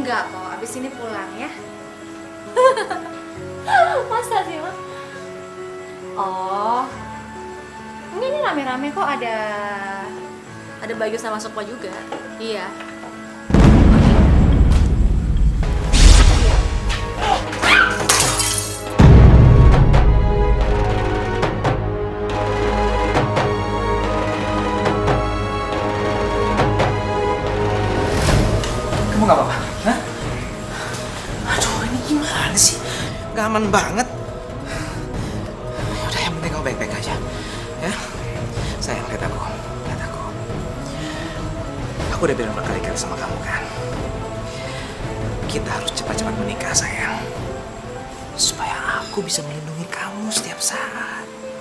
Enggak kok, abis ini pulang ya. Masa sih, Ma? Oh, enggak, ini rame-rame kok, ada Bayu sama Sukma juga. Iya. Kamu nggak apa-apa? Hah? Aduh, ini gimana sih? Gak aman banget. Udah, yang penting kamu baik-baik aja. Ya? Sayang, lihat aku. Lihat aku. Aku udah bilang berkali-kali sama kamu kan. Kita harus cepat-cepat menikah, sayang. Supaya aku bisa melindungi kamu setiap saat.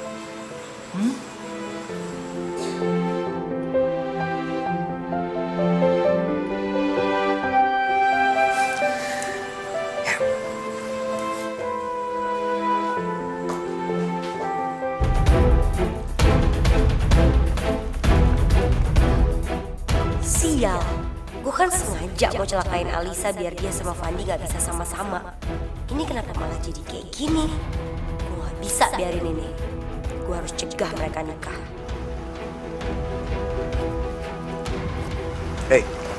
Sial, gue kan sengaja mau celakain Alisa biar dia sama Fandi gak bisa sama-sama. Ini kenapa malah jadi kayak gini? Gue gak bisa biarin ini. Gue harus cegah mereka nikah. Hey.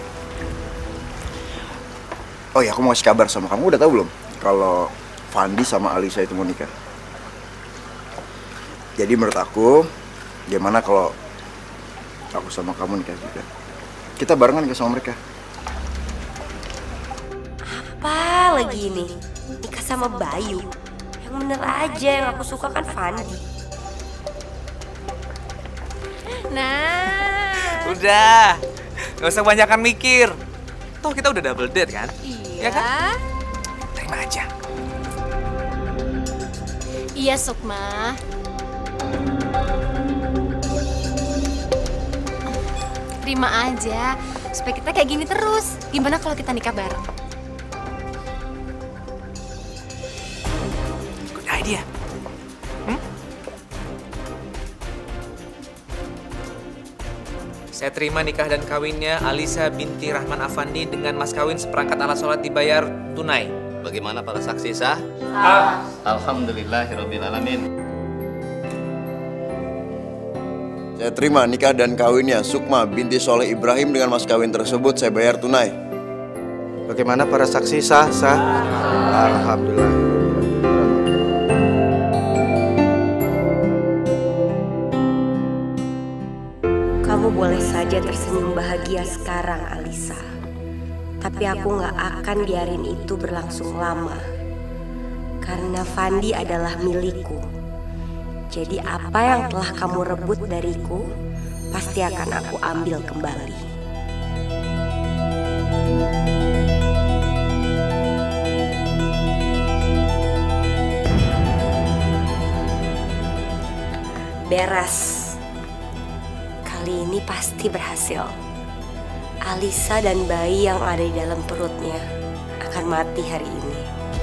Oh ya, aku mau kasih kabar sama kamu. Udah tahu belum kalau Fandi sama Alisa itu mau nikah? Jadi menurut aku, gimana kalau aku sama kamu nikah juga? Kita barengan ke sama mereka. Apa lagi ini? Nikah sama Bayu? Yang bener aja, yang aku suka kan Fandi. Nah. Udah, gak usah banyakan mikir. Toh kita udah double date kan? Iya. Ya kan? Terima aja. Iya, Sukma. Terima aja, supaya kita kayak gini terus. Gimana kalau kita nikah bareng? Good idea. Saya terima nikah dan kawinnya Alisa binti Rahman Afandi dengan mas kawin seperangkat alat sholat dibayar tunai. Bagaimana para saksi sah? Alhamdulillahirabbil alamin. Saya terima nikah dan kawinnya Sukma binti Soleh Ibrahim dengan mas kawin tersebut saya bayar tunai. Bagaimana para saksi sah? Alhamdulillah. Kamu boleh saja tersenyum bahagia sekarang, Alisa. Tapi aku gak akan biarin itu berlangsung lama. Karena Fandi adalah milikku. Jadi apa yang telah kamu rebut dariku, pasti akan aku ambil kembali. Beres. Kali ini pasti berhasil. Alisa dan bayi yang ada di dalam perutnya akan mati hari ini.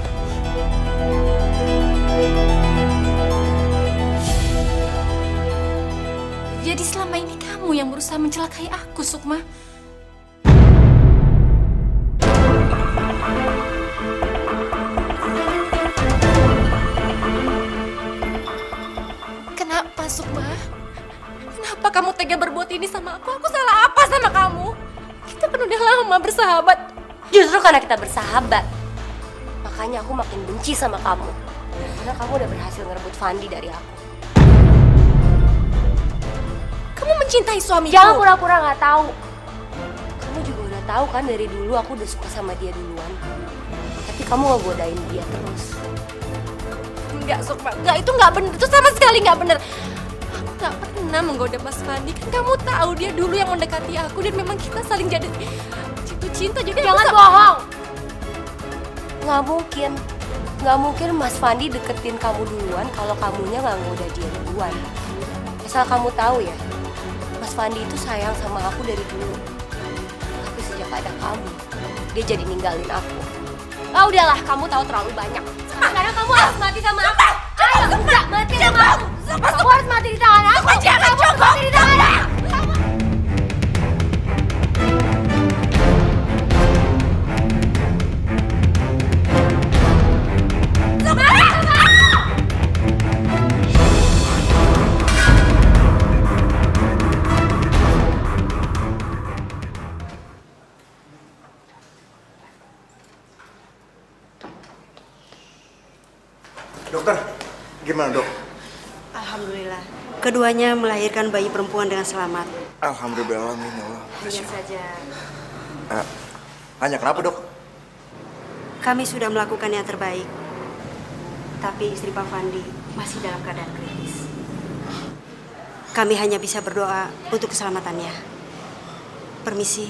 Jadi selama ini kamu yang berusaha mencelakai aku, Sukma. Kenapa, Sukma? Kenapa kamu tega berbuat ini sama aku? Aku salah apa sama kamu? Kita kan udah lama bersahabat. Justru karena kita bersahabat, makanya aku makin benci sama kamu. Karena kamu udah berhasil ngerebut Fandi dari aku. Kamu mencintai suamiku? Jangan pura-pura nggak tahu. Kamu juga udah tahu kan dari dulu aku udah suka sama dia duluan. Tapi kamu ngegodain dia terus. Enggak, Sukma. Enggak, itu nggak bener. Itu sama sekali nggak bener. Aku nggak pernah menggoda Mas Fandi. Kan kamu tahu dia dulu yang mendekati aku dan memang kita saling jadi jatuh cinta. Jadi jangan bohong. Nggak mungkin. Nggak mungkin Mas Fandi deketin kamu duluan kalau kamunya nggak ngoda dia duluan. Asal kamu tahu ya, Mas Fandi itu sayang sama aku dari dulu. Tapi sejak ada kamu, dia jadi ninggalin aku. Ah udahlah, kamu tahu terlalu banyak. Sekarang kamu harus mati sama aku. Ayo, enggak mati sama aku. Kamu harus mati di tangan aku. Jangan coba mati di tangan aku. Dokter, gimana dok? Alhamdulillah. Keduanya melahirkan bayi perempuan dengan selamat. Alhamdulillah, amin ya Allah. Hanya saja Hanya kenapa dok? kami sudah melakukan yang terbaik. Tapi istri Pak Fandi masih dalam keadaan kritis. Kami hanya bisa berdoa untuk keselamatannya. Permisi.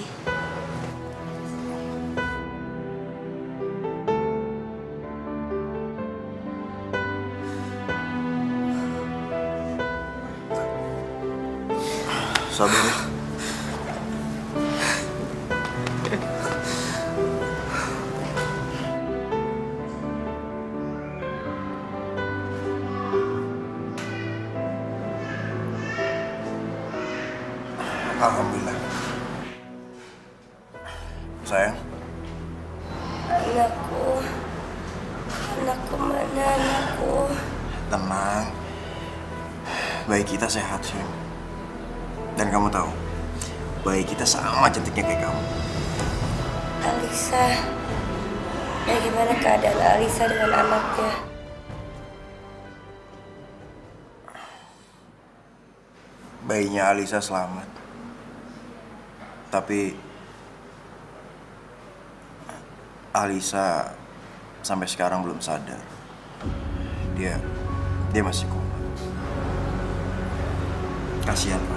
Sabar ya. Alhamdulillah. Sayang. Anakku mana anakku? Tenang. Bayi kita sehat sih. Dan kamu tahu, bayi kita sama cantiknya kayak kamu. Alisa, bagaimana keadaan Alisa dengan anaknya? Bayinya Alisa selamat. Tapi Alisa sampai sekarang belum sadar. Dia masih koma. Kasihan, Pak.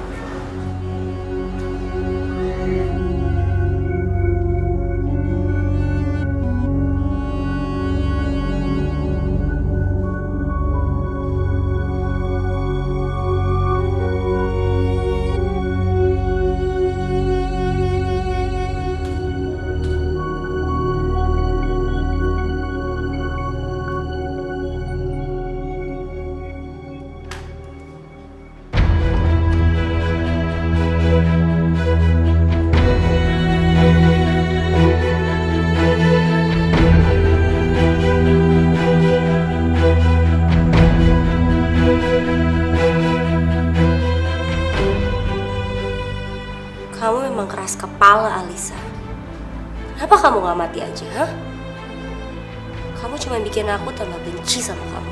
Kamu memang keras kepala, Alisa. Kenapa kamu gak mati aja, ha? Kamu cuma bikin aku tambah benci sama kamu.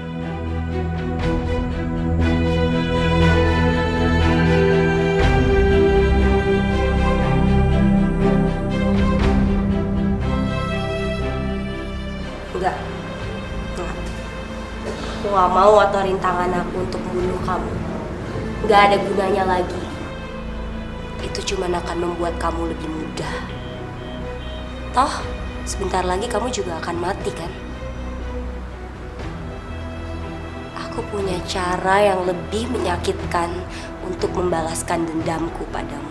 Enggak. Aku gak mau ngotorin tangan aku untuk membunuh kamu. Gak ada gunanya lagi. Itu cuma akan membuat kamu lebih mudah. Toh, sebentar lagi kamu juga akan mati kan? Aku punya cara yang lebih menyakitkan untuk membalaskan dendamku padamu.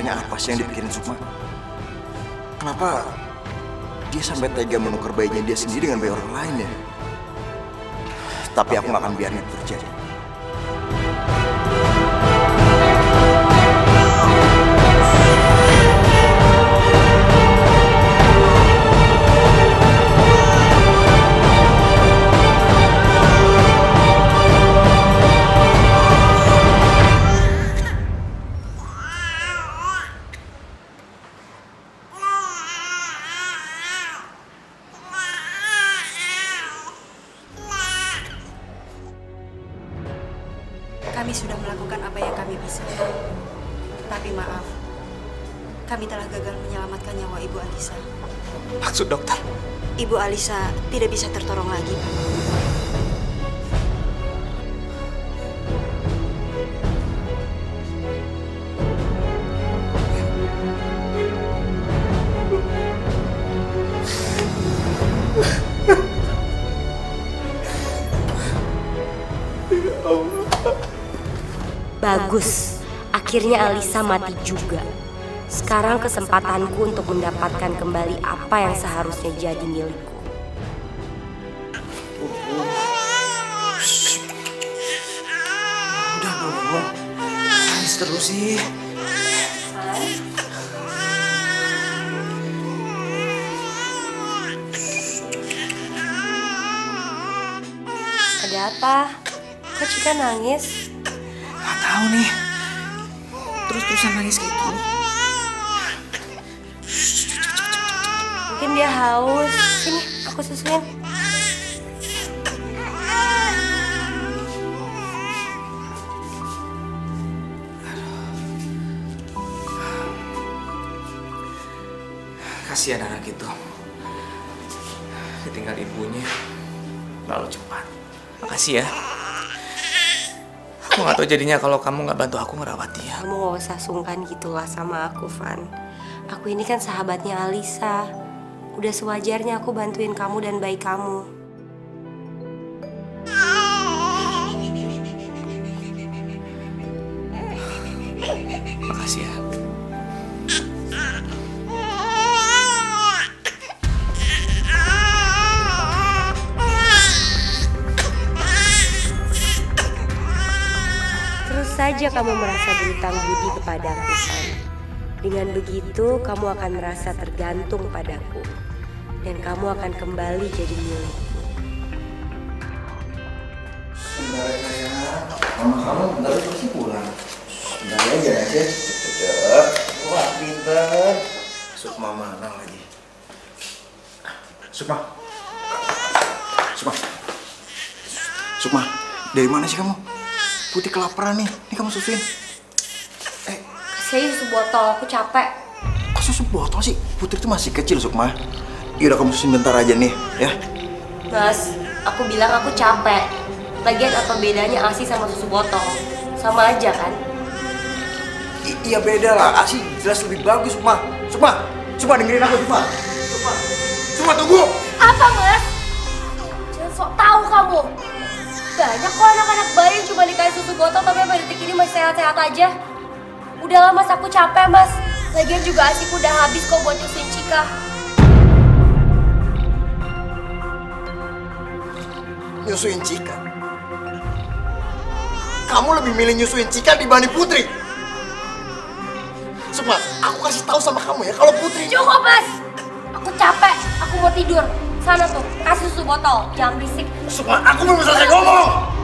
Sebenarnya apa sih yang dipikirin Sukma? Kenapa dia sampai tega menukar bayinya dia sendiri dengan bayi orang lain ya? Tapi aku gak akan biarin itu terjadi. Kami sudah melakukan apa yang kami bisa. Tapi maaf, kami telah gagal menyelamatkan nyawa Ibu Alisa. Maksud dokter? Ibu Alisa tidak bisa tertolong lagi, Pak. Bagus, akhirnya Alisa mati juga. Sekarang kesempatanku untuk mendapatkan kembali apa yang seharusnya jadi milikku. Udah dong, nangis terus sih. Ada apa? Kok Cika nangis? Gak tahu nih. Terus-terusan nangis kayak gini. Mungkin dia haus. Sini, aku susuin. Kasihan anak itu. Ditinggal ibunya. Lalu cepat. Makasih ya. Aku gak tahu jadinya kalau kamu gak bantu aku ngerawat dia. Kamu gak usah sungkan gitulah sama aku, Van. Aku ini kan sahabatnya Alisa. Udah sewajarnya aku bantuin kamu dan bayi kamu. Makasih ya. Terus saja kamu merasa berutang budi kepadaku, Van. Dengan begitu, kamu akan merasa tergantung padaku. Dan kamu akan kembali jadi milikku. Sebentar ya, mama kamu bentar lagi pasti pulang. Sebentar aja ya, cepet. Wah, pinter. Sukma mana lagi? Sukma. Sukma, dari mana sih kamu? Putih kelaparan nih, ini kamu susuin. Kasih susu botol, aku capek. Kok susu botol sih? Putri itu masih kecil, Sukma. Yaudah kamu susuin bentar aja nih, ya. Mas, aku bilang aku capek. Lagian apa bedanya ASI sama susu botol? Sama aja kan? Iya beda lah, ASI jelas lebih bagus, Sukma. Sukma dengerin aku, Sukma. Sukma tunggu. Apa, Mas? Jangan sok tahu kamu. Banyak kok anak-anak bayi yang cuma dikasih susu botol tapi sampai detik ini masih sehat-sehat aja. Udahlah Mas, aku capek Mas. Lagian juga ASIku udah habis kok buat nyusuin Cika. Nyusuin Cika? Kamu lebih milih nyusuin Cika dibanding Putri? Sukma, aku kasih tahu sama kamu ya, kalau Putri... Cukup Mas! Aku capek, aku mau tidur. Sana tuh, kasih susu botol, jangan berisik. Sukma, aku belum selesai ngomong!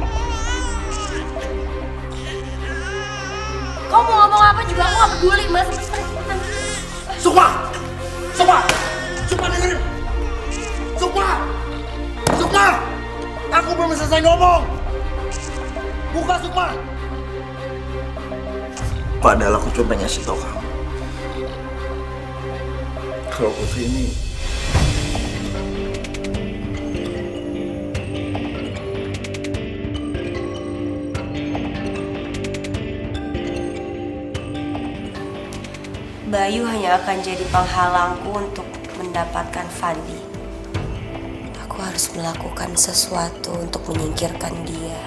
Kau mau ngomong apa juga aku gak peduli Mas. Sukma dengerin! Sukma! Aku belum selesai ngomong! Buka, Sukma! Padahal aku coba ngasih tau kamu kalau Putri ini Bayu hanya akan jadi penghalangku untuk mendapatkan Fandi. Aku harus melakukan sesuatu untuk menyingkirkan dia.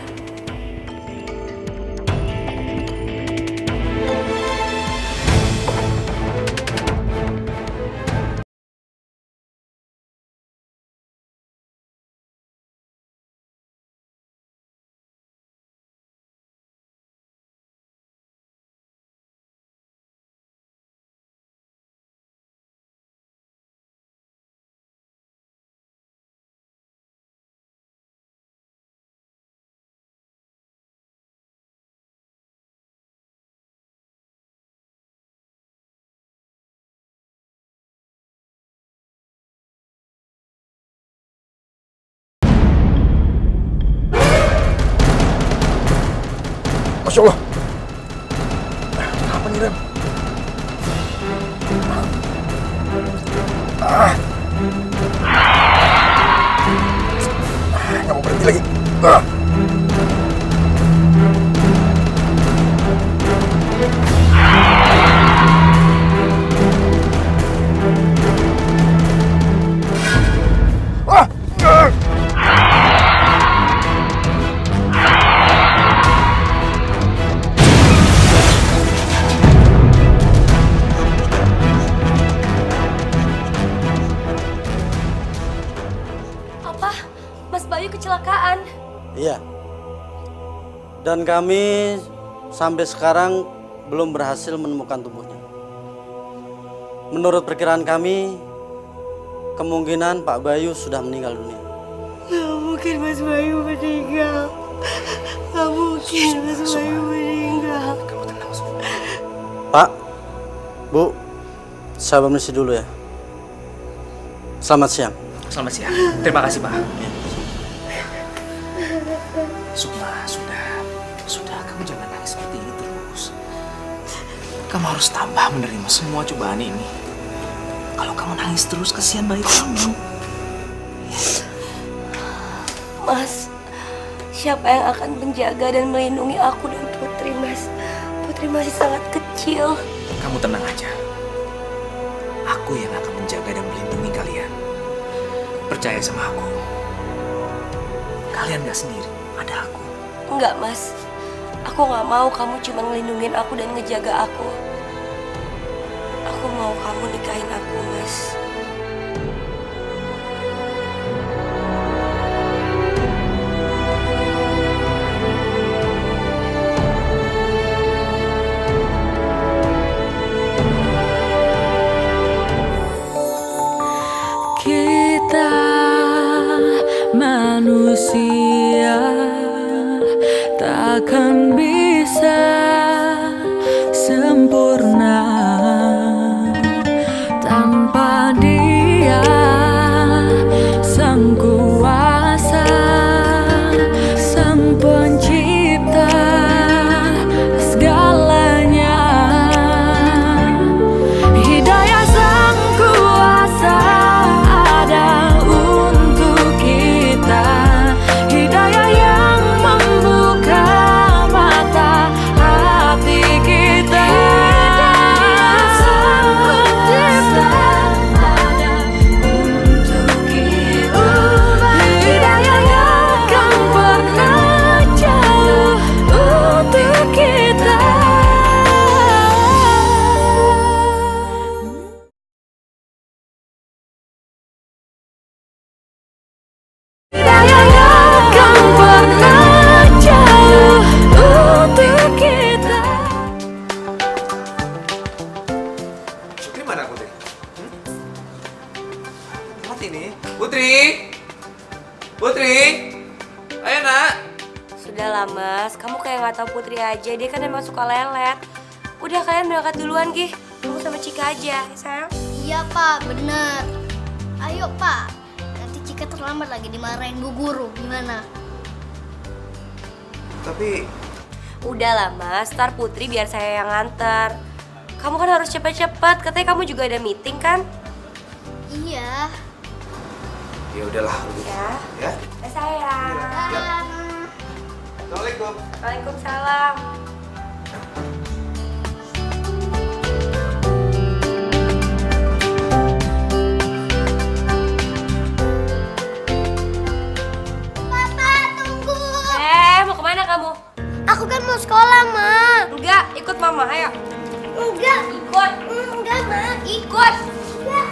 Masya Allah. Apa nih, Ram? Nggak mau berhenti lagi. Apa? Mas Bayu kecelakaan? Iya. Dan kami sampai sekarang belum berhasil menemukan tubuhnya. Menurut perkiraan kami, kemungkinan Pak Bayu sudah meninggal dunia. Nggak mungkin Mas Bayu meninggal. Nggak mungkin Mas Bayu meninggal. Pak, Bu, saya permisi dulu ya. Selamat siang. Selamat siang. Terima kasih, Pak. Sukma, sudah. Kamu jangan nangis seperti ini terus. Kamu harus tabah menerima semua cobaan ini. Kalau kamu nangis terus, kasihan bayi kamu. Mas, siapa yang akan menjaga dan melindungi aku dan Putri, Mas? Putri masih sangat kecil. Kamu tenang aja. Aku yang akan menjaga dan melindungi kalian. Percaya sama aku. Kalian gak sendiri, ada aku. Enggak, Mas. Aku nggak mau kamu cuma ngelindungin aku dan ngejaga aku. Aku mau kamu nikahin aku, Mas. Kita manusia takkan bisa sempurna tanpa Dia, Sang Kuasa, Sang Pencipta segalanya. Hidayah Sang Kuasa ada untuk kita, hidayah yang membuka mata hati kita. Sang Pencipta ada untuk kita, hidayah yang akan pernah jauh untuk kita. Hidayah yang akan pernah jauh untuk kita. Putri mana, Putri? Mati nih. Putri! Putri! Ayo, Nak. Sudahlah, Mas. Kamu kayak nggak tahu Putri aja. Dia kan emang suka lelet. Udah, kalian berangkat duluan, Gih. Kamu sama Cika aja, ya, sayang. Iya Pak, bener. Ayo Pak, nanti Cika terlambat lagi dimarahin Bu Guru, gimana? Tapi Udahlah, Mas. Ntar Putri biar saya yang nganter. Kamu kan harus cepet-cepet. Katanya kamu juga ada meeting, kan? Iya. ya udahlah. Ya. Ya. Sayang. Assalamualaikum. Waalaikumsalam. Papa, tunggu. Mau kemana kamu? Aku kan mau sekolah, Ma. Enggak, ikut mama, ayo. Enggak. Ikut. Enggak, Ma. Ikut. Enggak.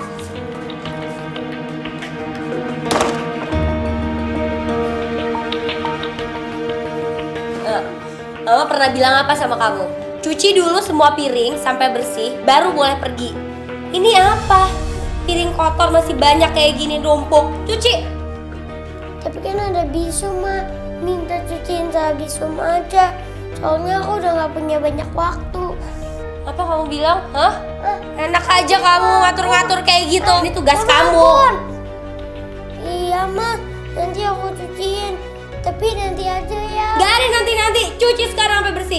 Mama pernah bilang apa sama kamu? Cuci dulu semua piring sampai bersih, baru boleh pergi. Ini apa? Piring kotor masih banyak kayak gini numpuk. Cuci. Tapi kan ada bisu, Ma. Minta cuciin sama bisu aja. Soalnya aku udah gak punya banyak waktu. Apa kamu bilang? Hah? Enak aja kamu ngatur-ngatur kayak gitu. Ini tugas Mama, kamu. ampun. Iya, Ma. Nanti aku cuciin. Tapi nanti aja ya. Gak ada nanti-nanti, cuci sekarang sampai bersih.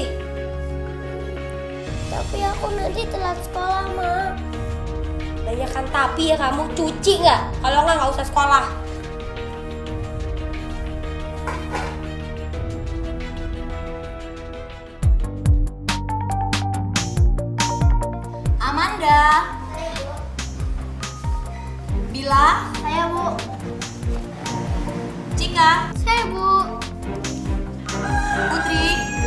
Tapi aku nanti telat sekolah, Ma. Banyakan tapi ya kamu, cuci nggak? Kalau nggak usah sekolah. Amanda. Bila. Saya, Bu. Cika. Saya, Bu. Putri.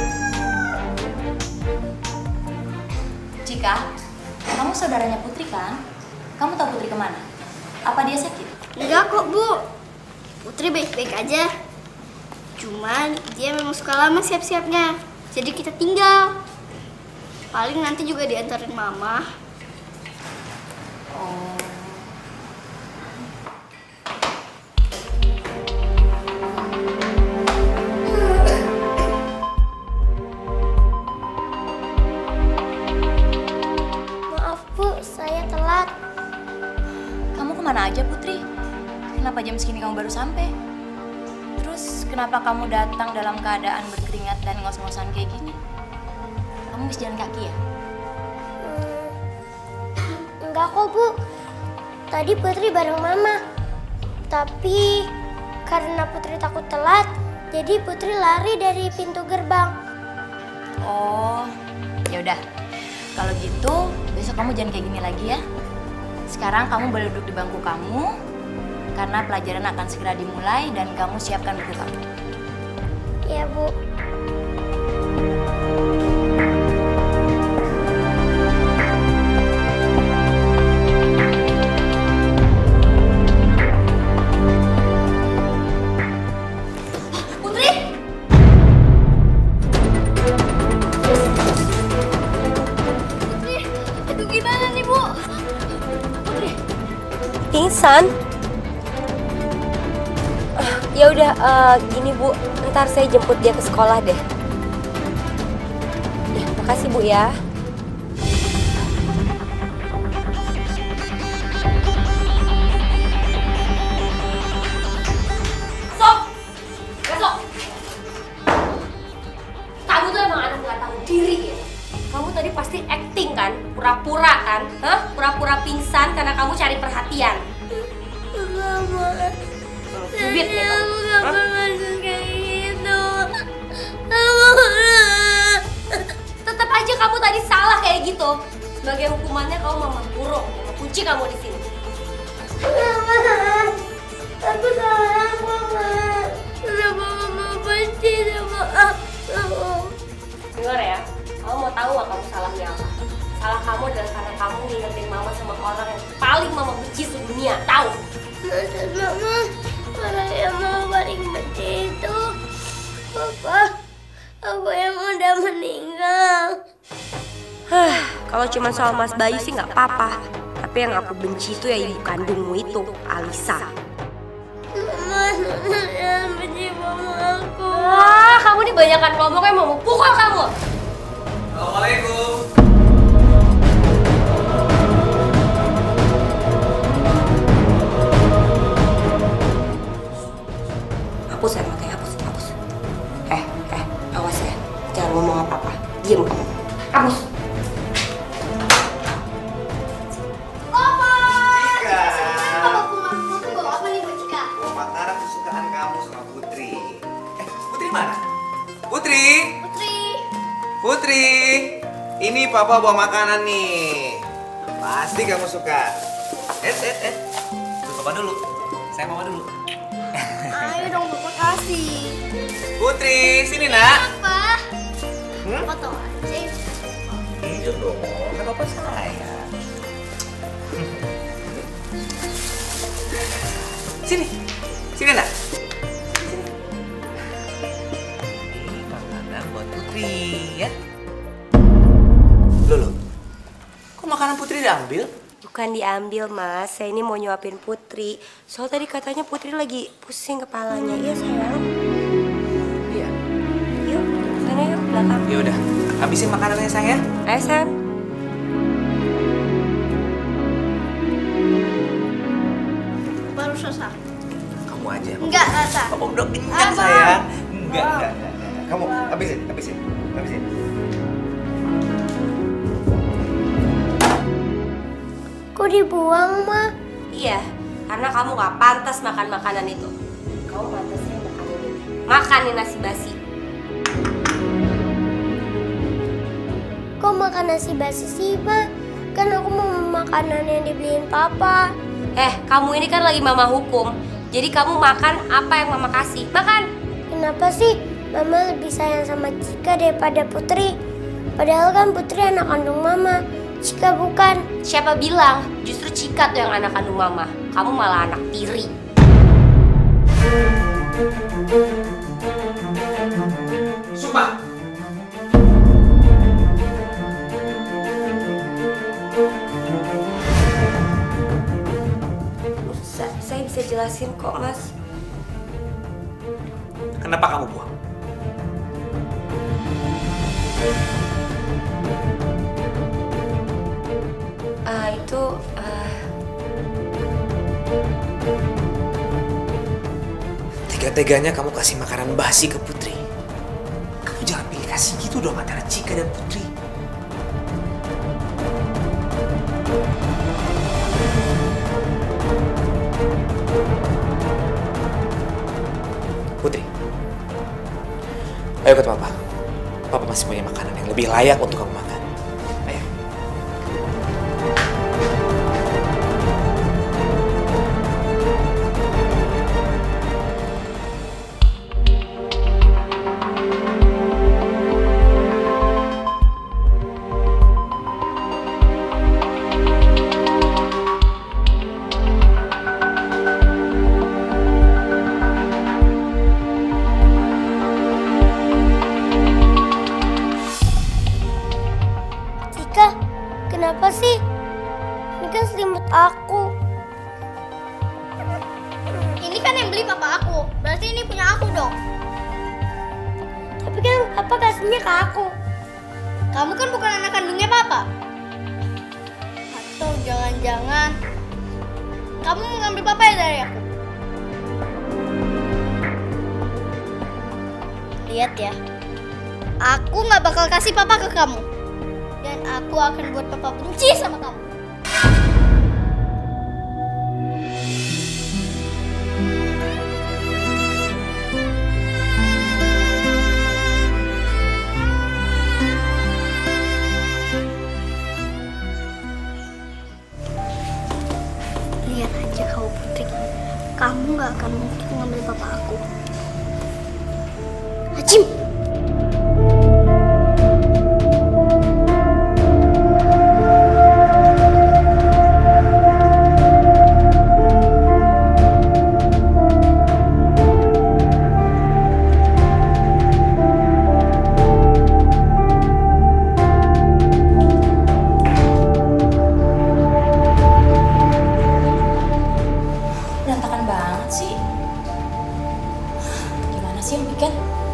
Cika, kamu saudaranya Putri kan? Kamu tahu Putri kemana? Apa dia sakit? Enggak kok, Bu. Putri baik-baik aja. Cuman dia memang suka lama siap-siapnya. Jadi kita tinggal. Paling nanti juga diantarin Mama. Oh. Maaf, Bu, saya telat. Kamu kemana aja Putri? Kenapa jam segini kamu baru sampai? Terus kenapa kamu datang dalam keadaan berkeringat dan ngos-ngosan kayak gini? Kamu bisa jalan kaki ya? Enggak kok, Bu. Tadi Putri bareng Mama. Tapi karena Putri takut telat, jadi Putri lari dari pintu gerbang. Oh, ya udah. Kalau gitu, besok kamu jangan kayak gini lagi ya. Sekarang kamu boleh duduk di bangku kamu, karena pelajaran akan segera dimulai dan kamu siapkan buku kamu. Iya, Bu. Pingsan? Ya udah, gini Bu, ntar saya jemput dia ke sekolah deh. Ya, makasih Bu ya. Sok! Besok! Kamu tuh emang anak gak tahu diri ya? Kamu tadi pasti acting kan? Pura-pura kan? Hah? Pura-pura pingsan karena kamu cari perhatian. Cubit nih kamu. Tetap aja kamu tadi salah kayak gitu. Sebagai hukumannya kamu mama kurung, mama kunci kamu di sini. Aku salah, Mama. Kenapa Mama benci sama aku? Dengar ya, kamu mau tahu gak kamu salahnya apa? Salah kamu adalah karena kamu ngingetin mama sama orang yang paling mama benci sedunia, tahu? Maksud Mama, orang yang Mama paling benci itu Papa. Aku yang udah meninggal. Kalau cuma soal Mas Bayu sih nggak apa-apa. Tapi yang aku benci itu ya ibu kandungmu itu, Alisa. Mama, jangan benci Mama aku. Wah, kamu nih banyakan ngomongnya mau pukul kamu. Assalamualaikum. Hapus ya matanya, hapus. Awas ya, jangan ngomong apa-apa. Diam kamu. Hapus. Makanan kesukaan kamu sama Putri. Putri mana? Putri. Putri. Ini Papa bawa makanan nih. Pasti kamu suka. Tuh Papa dulu. Saya Mama dulu. Ayo dong, Papa kasih. Putri, sini nak. Apa? Papa tahu aja. Iya dong, kan Papa sayang. Sini nak. Ini makanan buat Putri ya. Loh, kok makanan Putri diambil? Bukan diambil, Mas. Saya ini mau nyuapin Putri. Soal tadi katanya Putri lagi pusing kepalanya. Iya, sayang. Iya. Yuk, sana yuk, belakang. Ya udah, habisin makanannya sayang ya. Ayo, Sam. Baru selesai. Kamu kamu aja. Enggak, Rasa. Kamu udah kenyang sayang. Enggak. Kamu habisin. Kok dibuang, Ma? Iya, karena kamu gak pantas makan makanan itu. Kamu pantasnya makan ini. Makan nih nasi basi. Kok makan nasi basi sih, Ma? Kan aku mau makanan yang dibeliin Papa. Kamu ini kan lagi mama hukum. Jadi kamu makan apa yang mama kasih. Makan. Kenapa sih Mama lebih sayang sama Cika daripada Putri? Padahal kan Putri anak kandung Mama, Cika bukan. Siapa bilang? Justru Cika tuh yang anak kandung mama. Kamu malah anak tiri. Sumpah. Saya bisa jelasin kok, Mas. Kenapa kamu buang? Tega-teganya kamu kasih makanan basi ke Putri. Kamu jangan pilih kasih gitu dong antara Cika dan Putri. Putri, ayo ke Papa. Papa masih punya makanan yang lebih layak untuk kamu makan. Ayo. Kenapa sih? Ini kan selimut aku. Ini kan yang beli papa aku. Berarti ini punya aku dong. Tapi kan papa kasihnya ke aku. Kamu kan bukan anak kandungnya papa. Atau jangan-jangan kamu mau ngambil papa ya dari aku? Lihat ya. Aku nggak bakal kasih papa ke kamu. Dan aku akan buat papa benci sama kamu. Lihat aja kau Putri. Kamu gak akan mungkin ngambil papa aku. Hajim! Berantakan banget sih. Gimana sih yang bikin?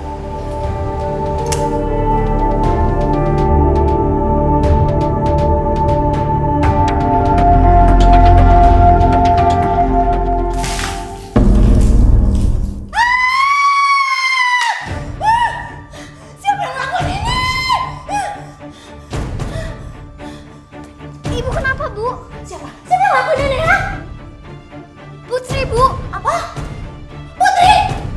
Siapa yang lakuin ini? Ibu kenapa, Bu? Siapa yang lakuin ini, ha? Putri, Bu. Apa? Putri!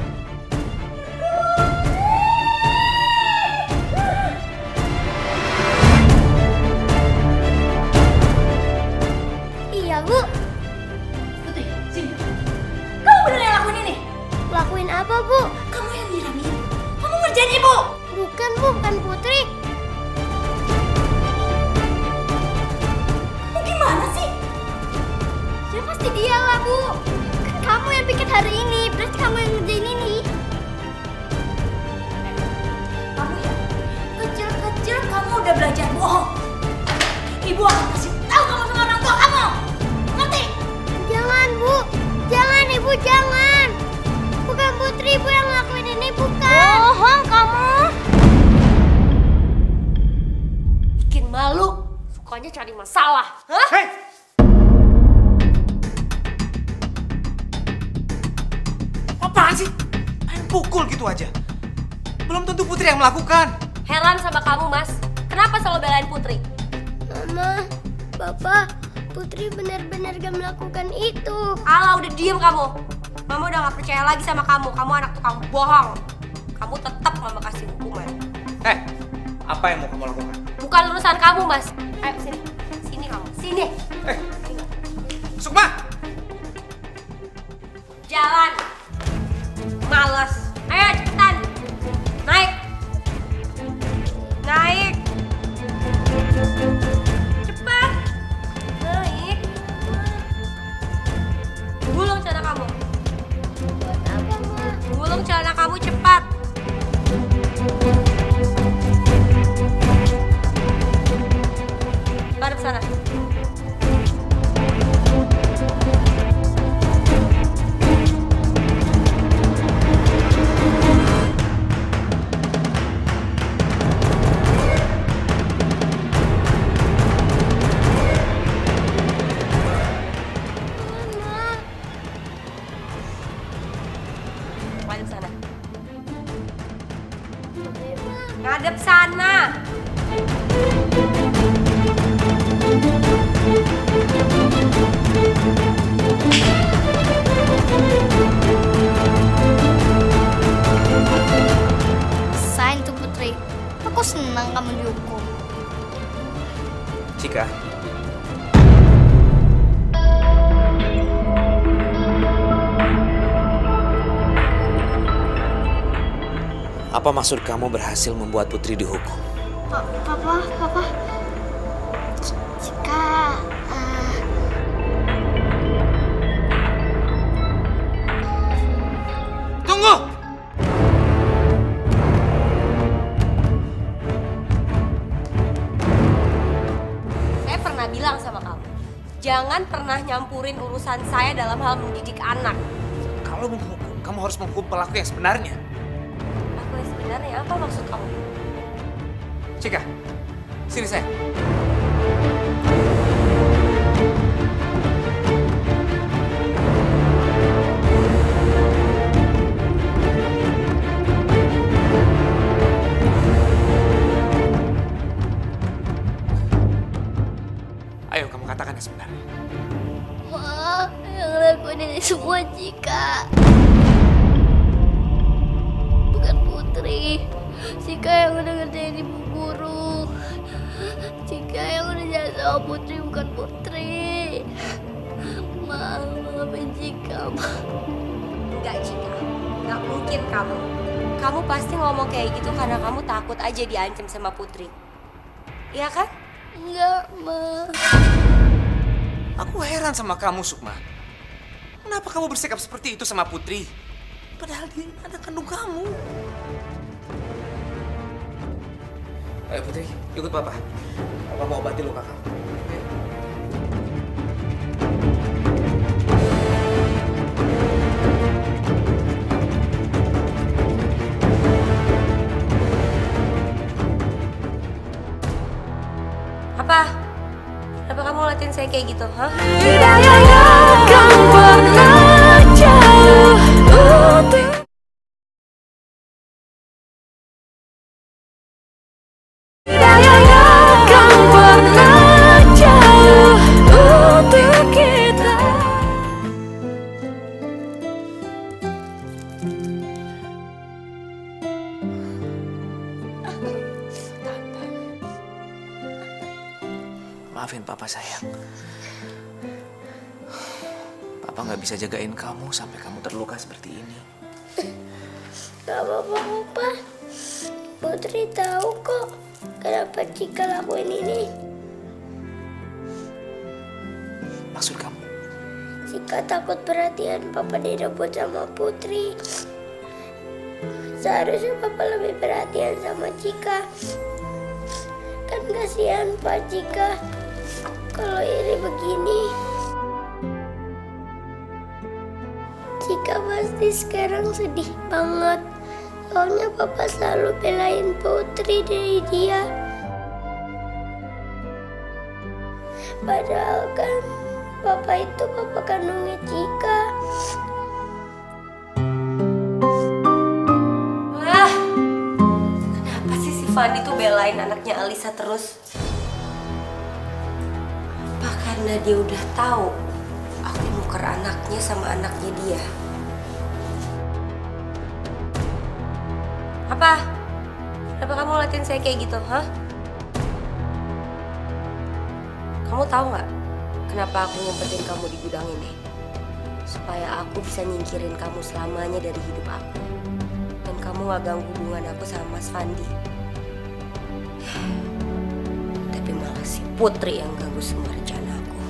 Iya, Bu. Putri, sini. Kamu bener yang lakuin ini? Lakuin apa, Bu? Kamu yang nyiramin. Kamu ngerjain ibu. Bukan, Bu. Bukan Putri. Kamu gimana sih? Ya pasti dia lah, Bu. Kan kamu yang bikin hari ini. Berarti kamu yang ngerjain ini. Kamu ya, kecil-kecil kamu udah belajar bohong. Ibu akan kasih tahu kamu sama orang tua kamu. Ngerti? Jangan, Bu. Jangan, Ibu, jangan. Bukan Putri, Bu, yang ngelakuin ini. Bukan. Bohong kamu. Bikin malu. Sukanya cari masalah. Hah? Hei! Apaan sih? Main pukul gitu aja. Belum tentu Putri yang melakukan. Heran sama kamu, Mas. Kenapa selalu belain Putri? Mama, Papa, Putri benar-benar gak melakukan itu. Alah, udah diem kamu. Mama udah gak percaya lagi sama kamu. Kamu anak tukang bohong. Kamu tetap Mama kasih hukuman. Apa yang mau kamu lakukan? Bukan urusan kamu, Mas. Ayo, sini. Sini kamu. Sini. Sukma! Jalan. Males. Ayo, cepetan. Naik. Naik. Cepat. Naik. Gulung celana kamu. Buat apa, Ma? Gulung celana kamu cepat. Madep sana. Madep sana. Ngadep sana. Sign tuh Putri. Aku senang kamu dihukum. Cika. Apa maksud kamu berhasil membuat Putri dihukum? Papa. Cika. Tunggu! Saya pernah bilang sama kamu, jangan pernah nyampurin urusan saya dalam hal mendidik anak. Kalau menghukum, kamu harus menghukum pelaku yang sebenarnya. Aku yang sebenarnya apa maksud kamu? Cika, sini saya. Ayo kamu katakan yang sebenarnya. Wah, yang lakuin ini semua Cika. Bukan Putri. Cika yang udah ngerjain ibu guru. Cika yang udah jahat sama Putri, bukan Putri. Maafin Cika, Ma. Enggak, Cika. Enggak mungkin kamu. Kamu pasti ngomong kayak gitu karena kamu takut aja diancam sama Putri. Iya kan? Enggak, Ma. Aku heran sama kamu, Sukma. Kenapa kamu bersikap seperti itu sama Putri? Padahal dia anak kandung kamu. Ayo Putri, ikut Papa. Papa mau obati luka kamu. Apa? Kenapa kamu ngeliatin saya kayak gitu, hah? Kan pernah jauh untuk kan pernah jauh untuk kita. Maafin Papa sayang. Papa nggak bisa jagain kamu sampai kamu terluka seperti ini. Gak apa-apa, Papa. Putri tahu kok kenapa Cika lakuin ini. Maksud kamu? Cika takut perhatian Papa direbut sama Putri. Seharusnya Papa lebih perhatian sama Cika. Kan kasihan Pak Cika kalau ini begini. Cika pasti sekarang sedih banget. Soalnya Papa selalu belain Putri dari dia. Padahal kan Papa itu Papa kandungnya Cika. Fandi tuh belain anaknya Alisa terus? Apa karena dia udah tahu aku nuker anaknya sama anaknya dia? Apa? Kenapa kamu ngeliatin saya kayak gitu, hah? Kamu tahu nggak kenapa aku ngumpetin kamu di gudang ini? Supaya aku bisa nyingkirin kamu selamanya dari hidup aku. Dan kamu gak ganggu hubungan aku sama Mas Fandi. Tapi malah si Putri yang ganggu semua rencana aku.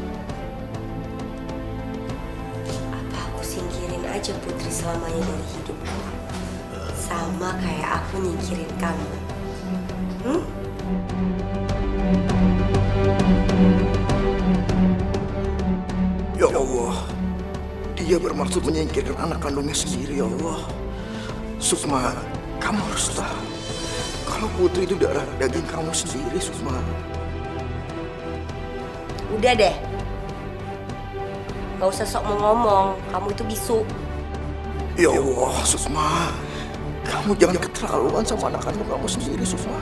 Apa aku singkirin aja Putri selamanya dari hidupku? Sama kayak aku nyingkirin kamu. Ya Allah, dia bermaksud menyingkirkan anak kandungnya sendiri, ya Allah. Sukma, kamu harus tahu kalau Putri itu darah daging kamu sendiri, Sukma. Udah deh, gak usah sok mau ngomong, kamu itu bisu. Ya Allah, Sukma, kamu jangan keterlaluan sama anak kandung kamu sendiri, Sukma.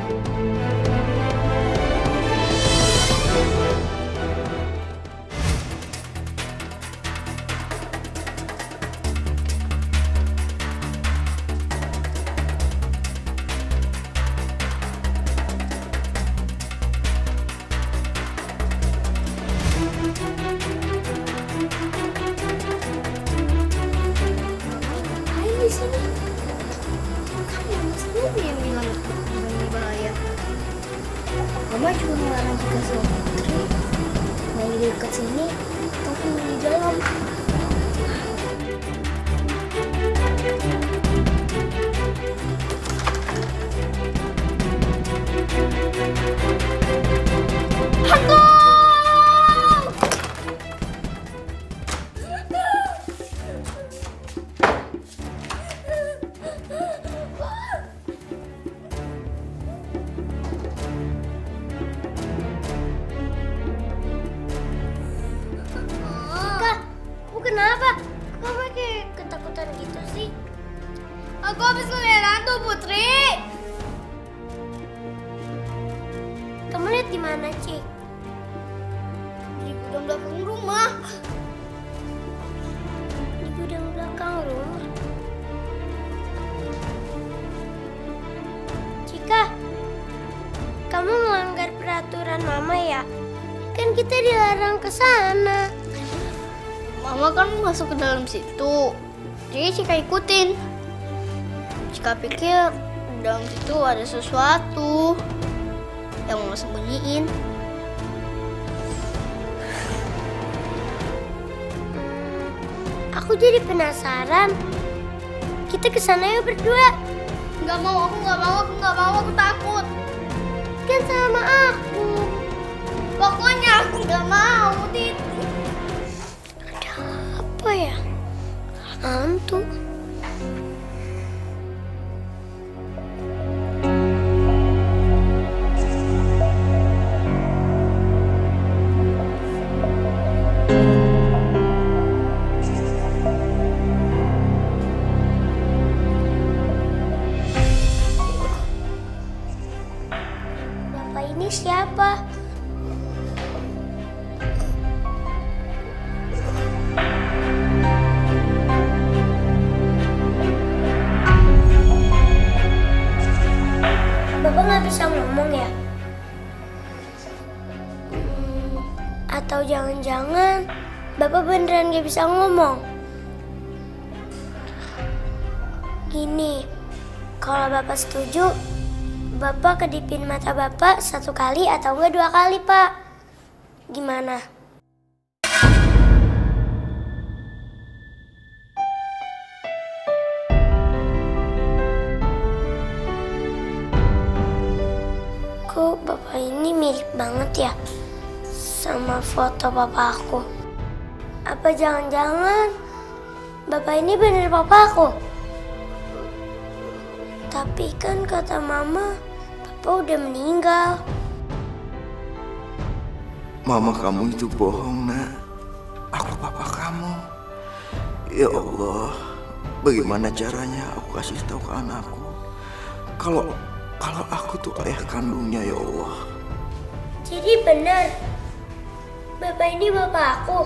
Mama cuma melarang kita sama Putri main di dekat sini, tapi di dalam. Hantu! Kenapa? Kamu kayak ketakutan gitu sih? Aku habis ngeliat hantu, Putri. Kamu lihat di mana, Cik? Di gudang belakang rumah. Di gudang belakang rumah. Cika, kamu melanggar peraturan Mama ya? Kan kita dilarang ke sana. Mama kan masuk ke dalam situ, jadi Cika ikutin. Cika pikir di dalam situ ada sesuatu yang mau sembunyiin. Aku jadi penasaran. Kita kesana yuk berdua. Nggak mau, aku takut. Kan sama aku. Pokoknya aku nggak mau, Titi. Apa ya? Hantu. Bapak ini siapa? Bapak nggak bisa ngomong ya? Atau jangan-jangan Bapak beneran nggak bisa ngomong? Gini, kalau Bapak setuju, Bapak kedipin mata Bapak 1 kali atau enggak 2 kali, Pak. Gimana? Kok Bapak ini mirip banget ya sama foto Papa aku? Apa jangan-jangan Bapak ini bener Papa aku? Tapi kan kata Mama, Papa udah meninggal. Mama kamu itu bohong, Nak. Aku papa kamu. Ya Allah, bagaimana caranya aku kasih tahu ke anakku kalau kalau aku tuh ayah kandungnya ya Allah. Jadi benar, Bapak ini bapak aku.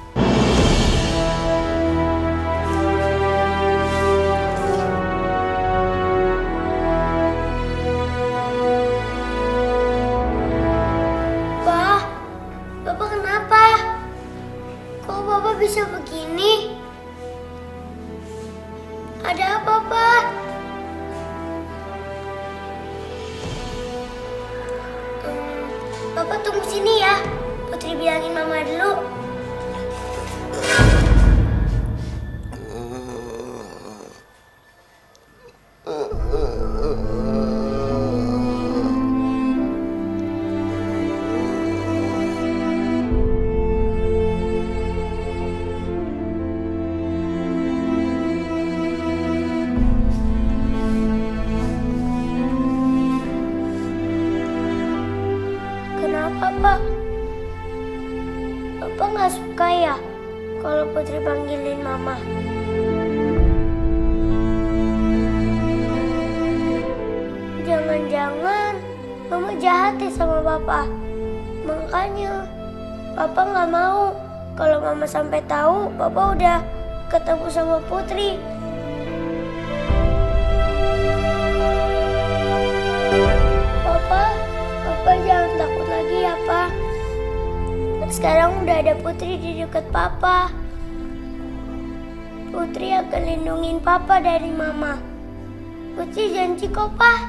Pak, Bapak kenapa? Kok Bapak bisa begini? Ada apa, Pak? Bapak tunggu sini ya. Putri bilangin Mama dulu. Kenapa, Pak? Bapak nggak suka ya kalau Putri panggilin Mama? Jangan-jangan Mama jahat ya sama Papa. Makanya Papa nggak mau kalau Mama sampai tahu Papa udah ketemu sama Putri. Papa jangan takut lagi ya, Pak. Sekarang udah ada Putri di dekat Papa. Putri akan lindungin Papa dari Mama. Putri janji kok, Pak.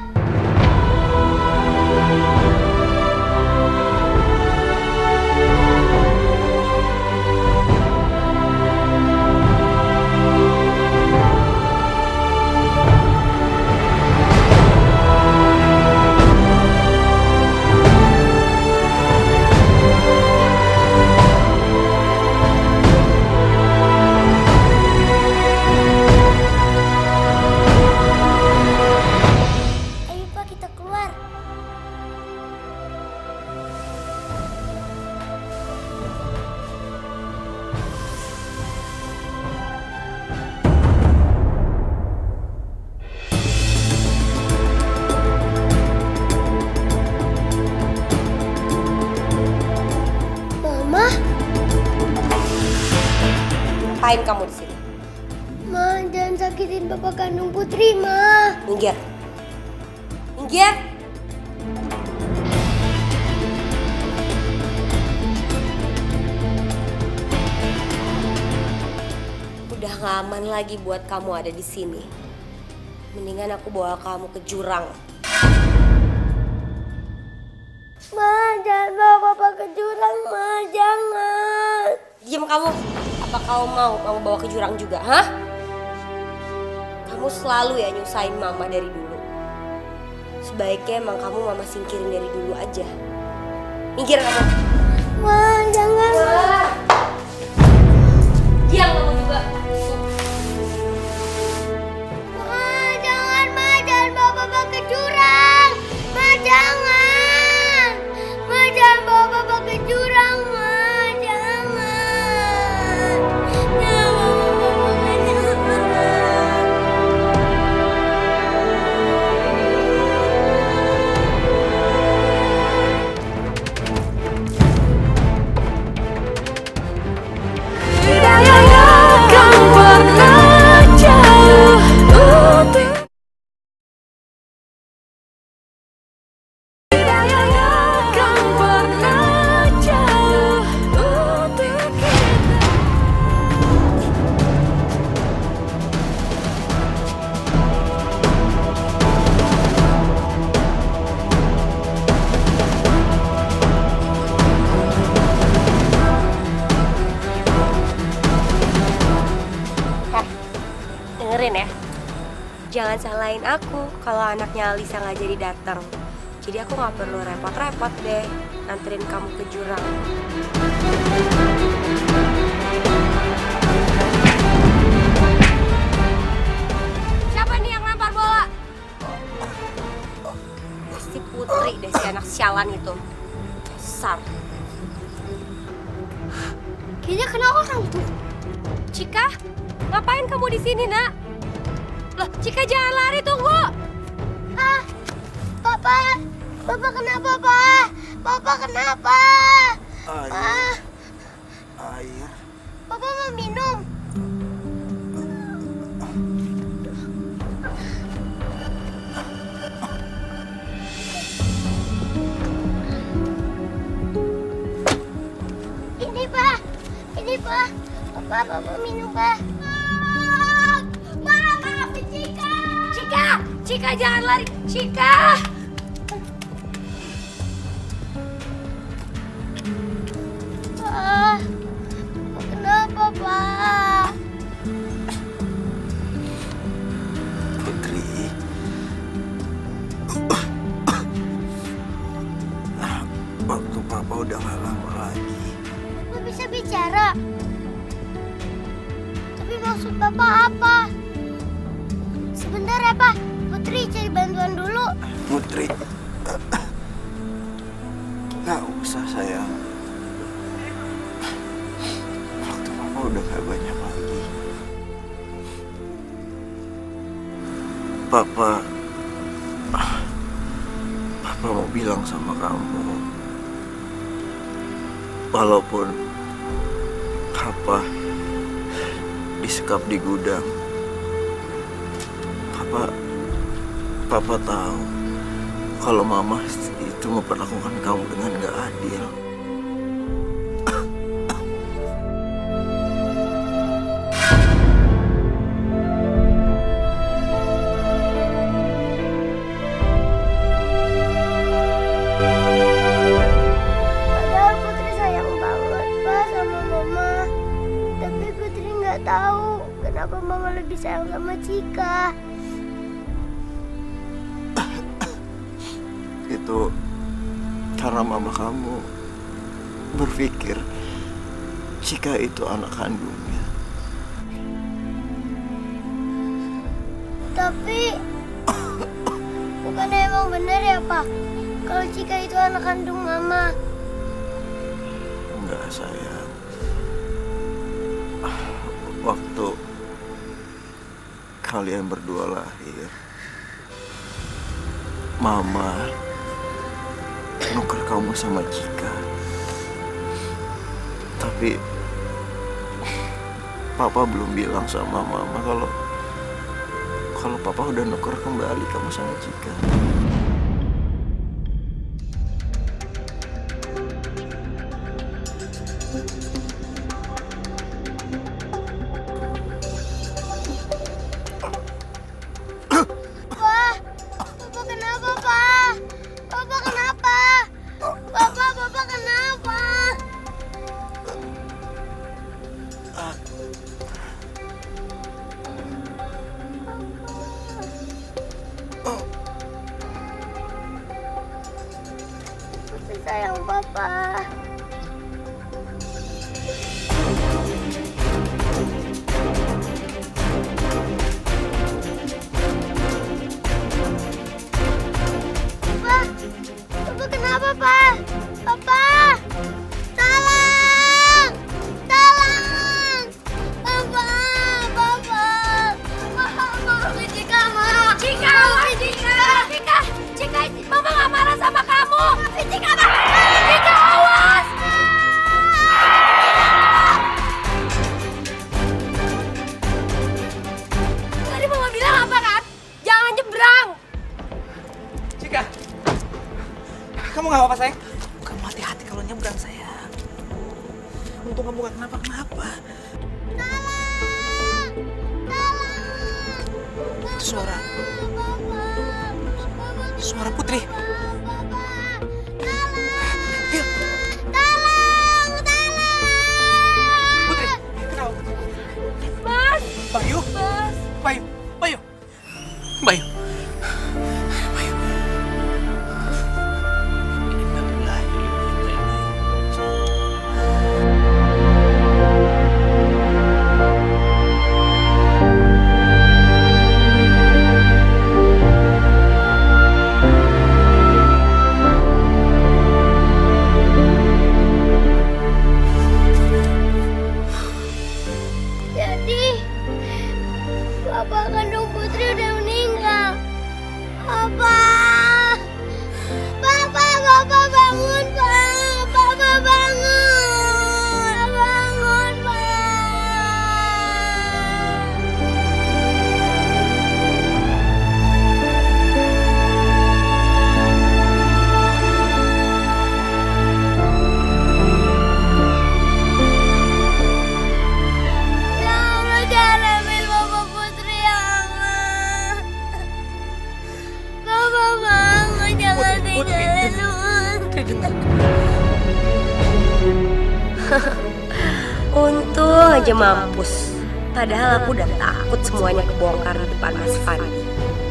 Ngapain kamu di sini? Ma, jangan sakitin Bapak kandung Putri, Ma. Minggir. Minggir. Udah gak aman lagi buat kamu ada di sini. Mendingan aku bawa kamu ke jurang. Ma, jangan bawa Bapak ke jurang, Ma. Jangan. Diam kamu. Apa kamu mau kamu bawa ke jurang juga, hah? Kamu selalu ya nyusahin Mama dari dulu. Sebaiknya emang kamu Mama singkirin dari dulu aja. Minggir kamu. Ma, jangan. Ma. Diam kamu juga. Ma, jangan, Ma. Jangan bawa Bapak ke jurang. Ma, jangan. Ma, jangan bawa Bapak ke jurang, Ma. Jangan salahin aku kalau anaknya Alisa nggak jadi datang. Jadi aku nggak perlu repot-repot deh nganterin kamu ke jurang. Siapa nih yang lempar bola? Pasti Putri deh, si anak sialan itu. Besar. Kayaknya kena orang tuh. Cika, ngapain kamu di sini, Nak? Loh, Cika jangan lari, tunggu. Pak, Bapak kenapa, Pak? Bapak kenapa? Air. Air. Bapak mau minum? Ini, Pak. Ini, Pak. Bapak mau minum, Pak. Maafin Cika. Cika jangan lari. Cika. Pak, kenapa, Pak? Putri. Waktu Papa udah gak lama lagi. Bapak bisa bicara. Tapi maksud Bapak apa? Sebentar ya, Pak. Putri cari bantuan dulu. Putri. Gak usah, sayang. Waktu Papa udah gak banyak lagi. Papa mau bilang sama kamu, walaupun Papa disekap di gudang, Papa tahu kalau Mama itu memperlakukan kamu dengan gak adil. Padahal Putri sayang banget, Pak, sama Mama. Tapi Putri nggak tahu kenapa Mama lebih sayang sama Cika. Itu karena Mama kamu berpikir Cika itu anak kandungnya. Tapi bukannya emang bener ya, Pak? Kalau Cika itu anak kandung Mama. Enggak, sayang. Waktu kalian berdua lahir, Mama nuker kamu sama Cika. Tapi Papa belum bilang sama Mama kalau Papa udah nuker kembali kamu sama Cika. Bapak kenapa, Pak? Bapak kenapa? Bapak kenapa? Putri sayang Papa. Papa kenapa, Pak? Papa! Tolong! Tolong! Papa! Papa! Maafin Cika, Ma! Cika! Cika! Mama gak marah sama kamu! Maafin Cika, Ma! Cika, awas! Tadi Mama bilang apa, kan? Jangan nyebrang! Cika, kamu gak apa-apa, sayang? Kamu hati-hati kalau nyebrang, sayang. Untung kamu gak kenapa-kenapa. Itu suara Putri. Ayo. Putri, kenapa? Mas! Bayu? Mas! Bayu. aja mampus. Padahal aku udah takut semuanya kebongkar di depan Mas Fandi.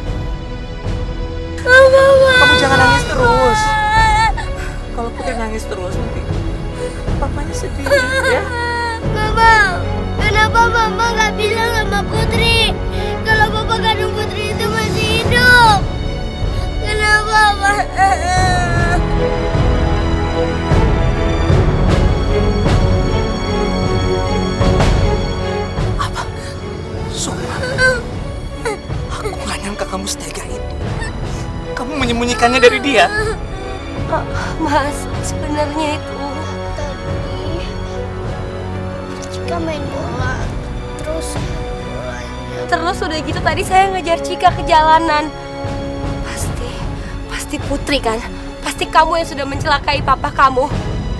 Kamu jangan nangis terus. Kalau Putri nangis terus nanti papanya sedih ya. Mama, kenapa Mama nggak bilang sama Putri kalau bapak kandung Putri itu masih hidup? Kenapa, Pak? Apa? Sukma, aku nggak nyangka kamu setega itu. Kamu menyembunyikannya dari dia. Mas, sebenarnya itu Cika main bola, terus udah gitu tadi saya ngejar Cika ke jalanan. Pasti Putri kan? Pasti kamu yang sudah mencelakai papa kamu.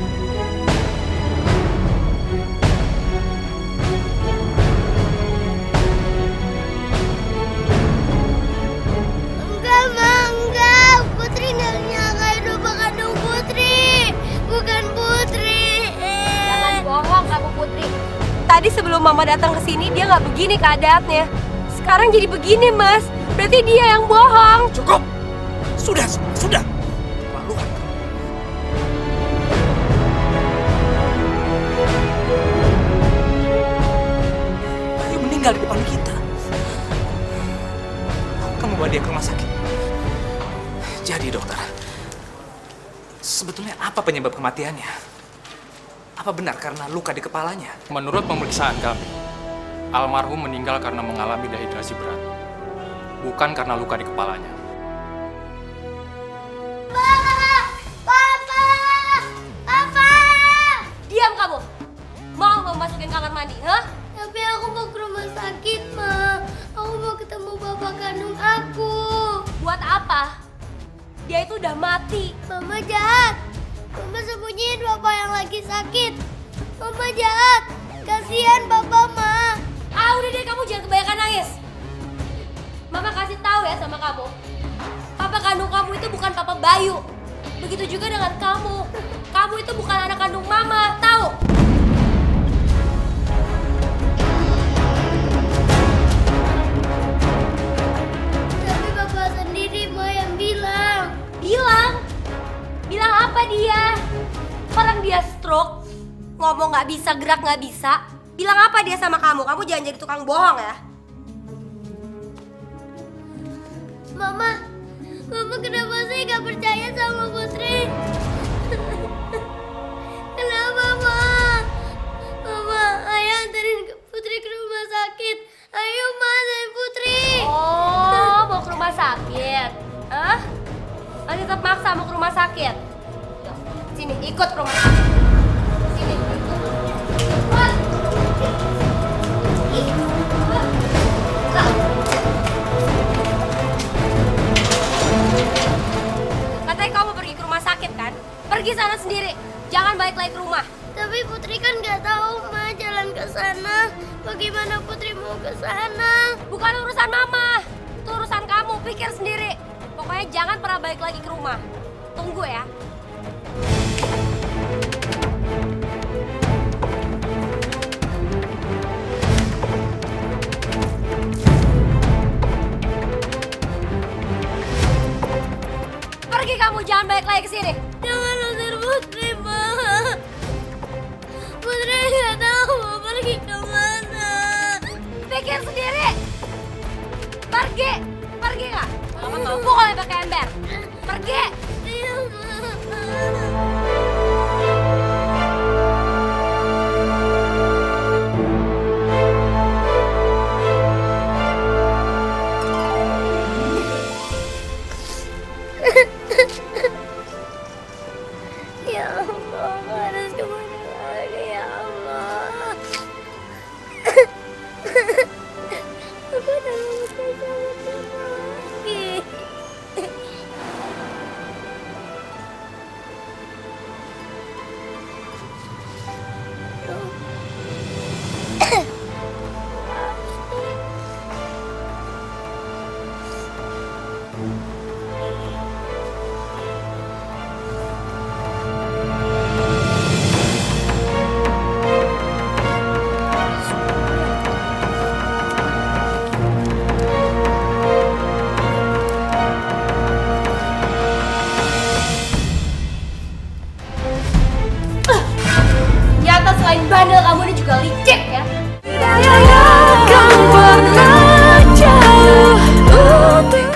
Enggak, Ma, enggak. Putri nggak nyangkain bapak kandung Putri. Bukan Putri. Jangan bohong kamu, Putri. Tadi sebelum Mama datang ke sini dia nggak begini keadaannya. Sekarang jadi begini, Mas. Berarti dia yang bohong. Cukup. Sudah. Keterlaluan. Bayu meninggal di depan kita. Kamu bawa dia ke rumah sakit. Jadi dokter, sebetulnya apa penyebab kematiannya? Apa benar karena luka di kepalanya? Menurut pemeriksaan kami, almarhum meninggal karena mengalami dehidrasi berat, bukan karena luka di kepalanya. Papa! Diam kamu. Mau masukin kamar mandi, hah? Tapi aku mau ke rumah sakit, Ma. Aku mau ketemu bapak kandung aku. Buat apa? Dia itu udah mati. Mama jahat. Mama sembunyiin bapak yang lagi sakit. Mama jahat. Kasihan bapak, Ma. Udah deh, kamu jangan kebanyakan nangis. Mama kasih tahu ya sama kamu. Papa kandung kamu itu bukan papa Bayu. Begitu juga dengan kamu. Kamu itu bukan anak kandung Mama, tahu? Tapi bapak sendiri, Ma, yang bilang. Bilang apa dia? Orang dia stroke, ngomong nggak bisa, gerak nggak bisa. Bilang apa dia sama kamu? Kamu jangan jadi tukang bohong ya. Mama kenapa sih gak percaya sama Putri? Kenapa, Ma? Mama, ayo anterin Putri ke rumah sakit. Ayo, Ma, anterin Putri. Oh, mau ke rumah sakit? Hah? Masih tetap maksa mau ke rumah sakit? Yuk, sini, ikut ke rumah sakit. Sini, ikut. Katanya kamu pergi ke rumah sakit kan? Pergi sana sendiri, jangan balik lagi ke rumah. Tapi Putri kan gak tahu, Ma, jalan ke sana. Bagaimana Putri mau ke sana? Bukan urusan Mama, itu urusan kamu, pikir sendiri. Pokoknya jangan pernah balik lagi ke rumah. Tunggu ya. Pergi kamu, jangan balik lagi ke sini. Jangan usir Putri, Ma. Putri gak tahu mau pergi kemana. Pikir sendiri. Pergi nggak? Mama nggak pukul pakai ember. Pergi. Iya, Ma. Selain bandel, kamu ini juga licik ya. Kan pernah jauh untuk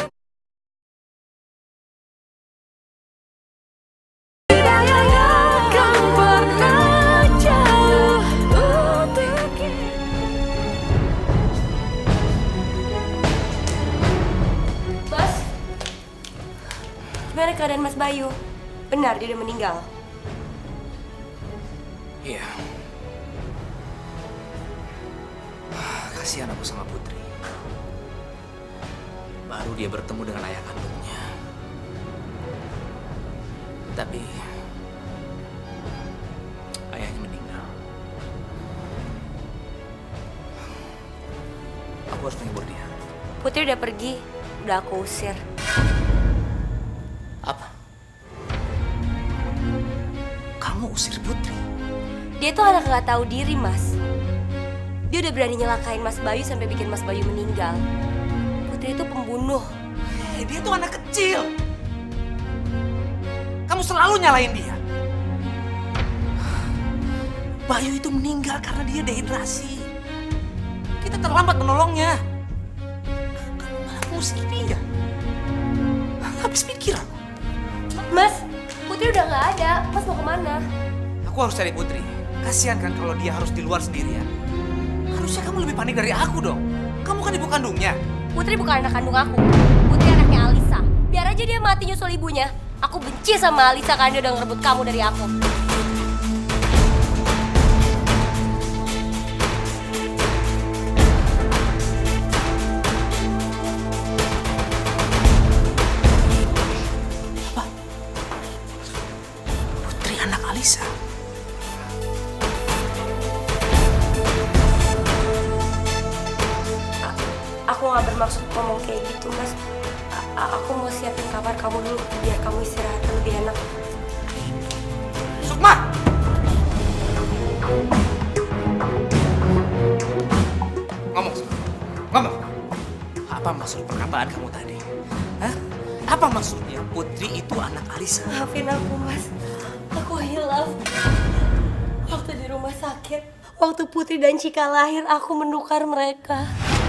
Mas, gimana keadaan Mas Bayu? Benar dia udah meninggal? Iya. Kasihan aku sama Putri. Baru dia bertemu dengan ayah kandungnya. Tapi ayahnya meninggal. Aku harus menghibur dia. Putri udah pergi, udah aku usir. Apa? Kamu usir Putri? Dia tuh anak nggak tahu diri, Mas. Dia udah berani nyelakain Mas Bayu sampai bikin Mas Bayu meninggal. Putri itu pembunuh. Dia tuh anak kecil. Kamu selalu nyalain dia. Bayu itu meninggal karena dia dehidrasi. Kita terlambat menolongnya. Kamu malah musik dia. Habis pikir aku. Mas, Putri udah nggak ada. Mas mau kemana? Aku harus cari Putri. Kasihan kan kalau dia harus di luar sendirian. Harusnya kamu lebih panik dari aku dong. Kamu kan ibu kandungnya. Putri bukan anak kandung aku. Putri anaknya Alisa. Biar aja dia mati nyusul ibunya. Aku benci sama Alisa karena dia udah ngerebut kamu dari aku. Apa? Putri anak Alisa? Aku nggak bermaksud ngomong kayak gitu, Mas. Aku mau siapin kamar kamu dulu biar kamu istirahat lebih enak. Sukma! Ngomong, Sukma. Ngomong. Apa maksud perkataan kamu tadi? Hah? Apa maksudnya Putri itu anak Alisa? Maafin aku, Mas. Aku hilaf. Waktu di rumah sakit, waktu Putri dan Cika lahir, aku menukar mereka.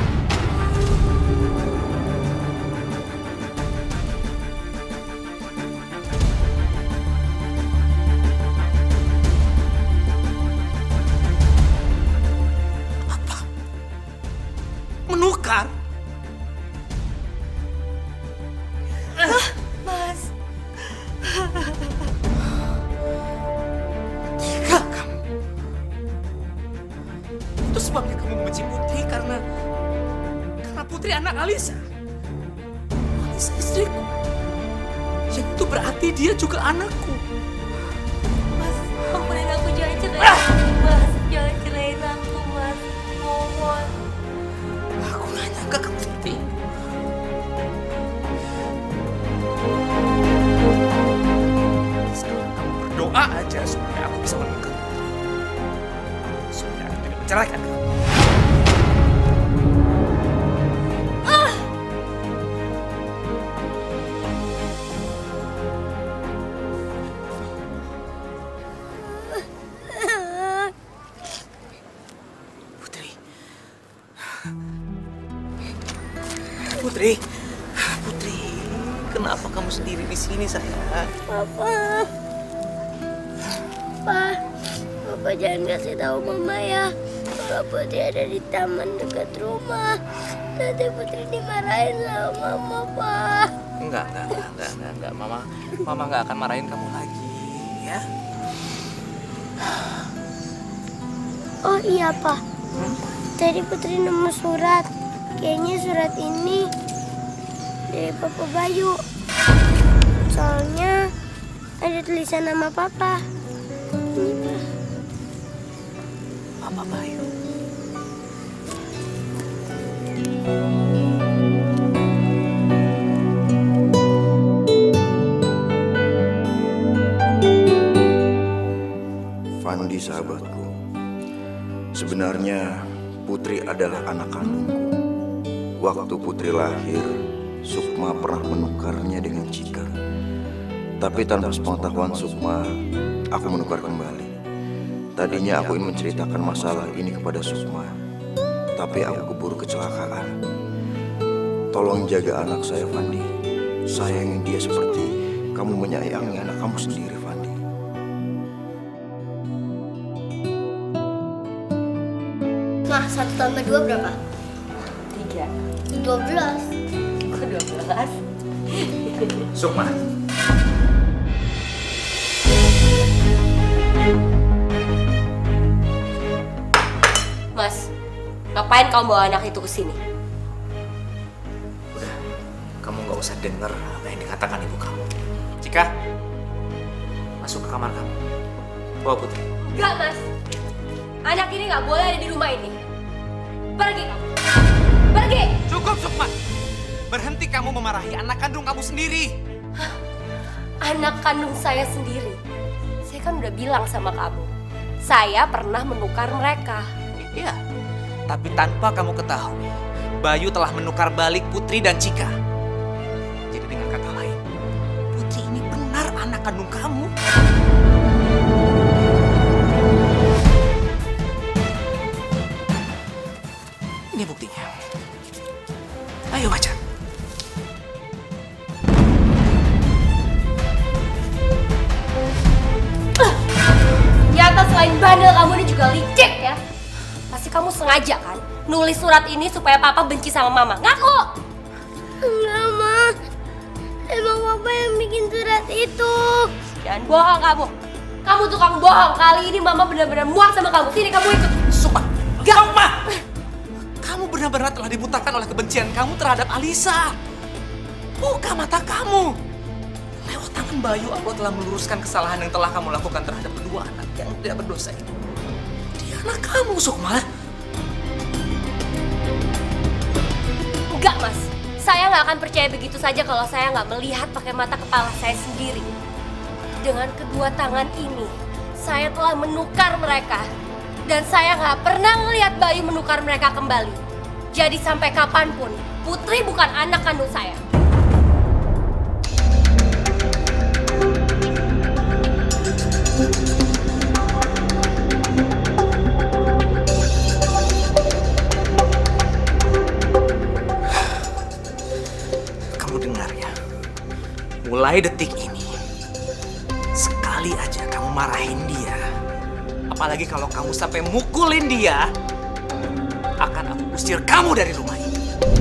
Menukar? Mas. Gila kamu. Itu sebabnya kamu membenci Putri karena Putri anak Alisa. Alisa istriku. Yang itu berarti dia juga anakku. Mas, ampunin aku, jangan cerain aku, Mas. Jangan cerain aku, Mas. Mohon. Aku nggak nyangka kamu seperti ini. Sekarang kamu berdoa aja supaya aku bisa menemukan Putri. Supaya aku tidak menceraikan kamu. Putri, Putri, kenapa kamu sendiri di sini, sayang? Papa, Papa jangan kasih tahu Mama ya. Kalau Putri ada di taman dekat rumah, nanti Putri dimarahin sama Mama, Pak. Enggak. Mama nggak akan marahin kamu lagi, ya? Oh iya, Pak. Tadi Putri nemu surat. Kayaknya surat ini dari Papa Bayu. Soalnya ada tulisan nama Papa. Ini, Pak. Papa Bayu. Fandi, sahabatku. Sebenarnya Putri adalah anak kandungku. Waktu Putri lahir, Sukma pernah menukarnya dengan Cika. Tapi tanpa sepengetahuan Sukma, aku menukar kembali. Tadinya aku ingin menceritakan masalah ini kepada Sukma, tapi aku keburu kecelakaan. Tolong jaga anak saya, Fandi. Sayangi dia seperti kamu menyayangi anak kamu sendiri, Fandi. Mah, 1 tambah 2 berapa? 3. 12. Kok 12? Sukma. Mas, ngapain kamu bawa anak itu ke sini? Udah, kamu gak usah denger apa yang dikatakan ibu kamu. Cika, masuk ke kamar kamu. Bawa Putri. Enggak, Mas. Anak ini nggak boleh ada di rumah ini. Pergi kamu. Pergi. Cukup, Sukma. Berhenti kamu memarahi anak kandung kamu sendiri. Anak kandung saya sendiri. Saya kan udah bilang sama kamu. Saya pernah menukar mereka. Iya, tapi tanpa kamu ketahui, Bayu telah menukar balik Putri dan Cika. Jadi dengan kata lain, Putri ini benar anak kandung kamu. Ini buktinya. Ayo baca. Ternyata selain bandel kamu ini juga licik ya. Pasti kamu sengaja kan nulis surat ini supaya papa benci sama mama. Ngaku! Enggak, Ma. Emang papa yang bikin surat itu. Jangan bohong kamu. Kamu tukang bohong. Kali ini mama benar-benar muak sama kamu. Sini kamu ikut. Sukma. Sukma. Kamu benar-benar telah dibutakan oleh kebencian kamu terhadap Alisa. Buka mata kamu. Lewat tangan Bayu, Allah telah meluruskan kesalahan yang telah kamu lakukan terhadap kedua anak yang tidak berdosa itu. Dia anak kamu, Sukma. Enggak, Mas. Saya nggak akan percaya begitu saja kalau saya nggak melihat pakai mata kepala saya sendiri. Dengan kedua tangan ini, saya telah menukar mereka. Dan saya nggak pernah melihat Bayu menukar mereka kembali. Jadi sampai kapanpun, Putri bukan anak kandung saya. Kamu dengar ya, mulai detik ini, sekali aja kamu marahin dia, apalagi kalau kamu sampai mukulin dia, akan aku usir kamu dari rumah ini.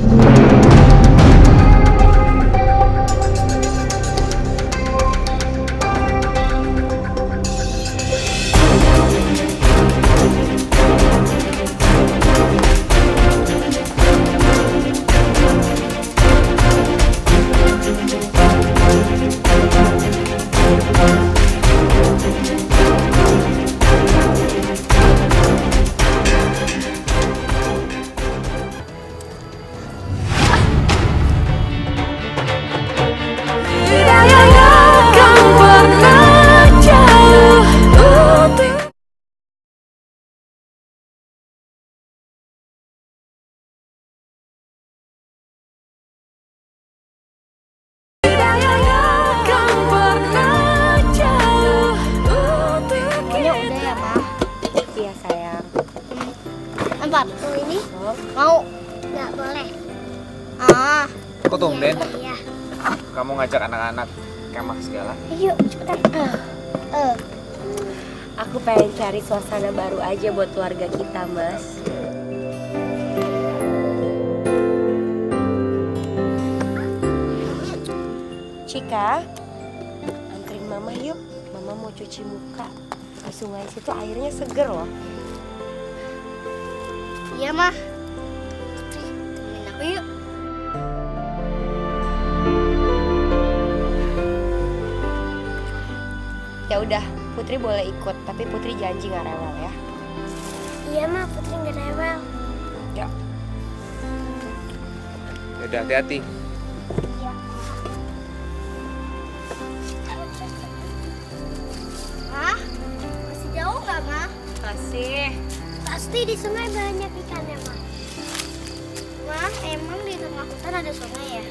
Ini mau nggak boleh. Ah. Kok tumben? Iya. Kamu ngajak anak-anak kemah segala? Yuk cepetan. Aku pengen cari suasana baru aja buat keluarga kita, Mas. Cika, anterin Mama yuk. Mama mau cuci muka. Di sungai situ airnya seger loh. Iya, Mah. Temenin aku yuk. Ya udah, Putri boleh ikut, tapi Putri janji nggak rewel ya. Iya, Mah, Putri nggak rewel. Ya. Udah hati-hati. Iya. Mah, masih jauh nggak, Mah? Masih. Pasti di sungai banyak ikannya, Mah. Mah, emang di tengah hutan ada sungai ya?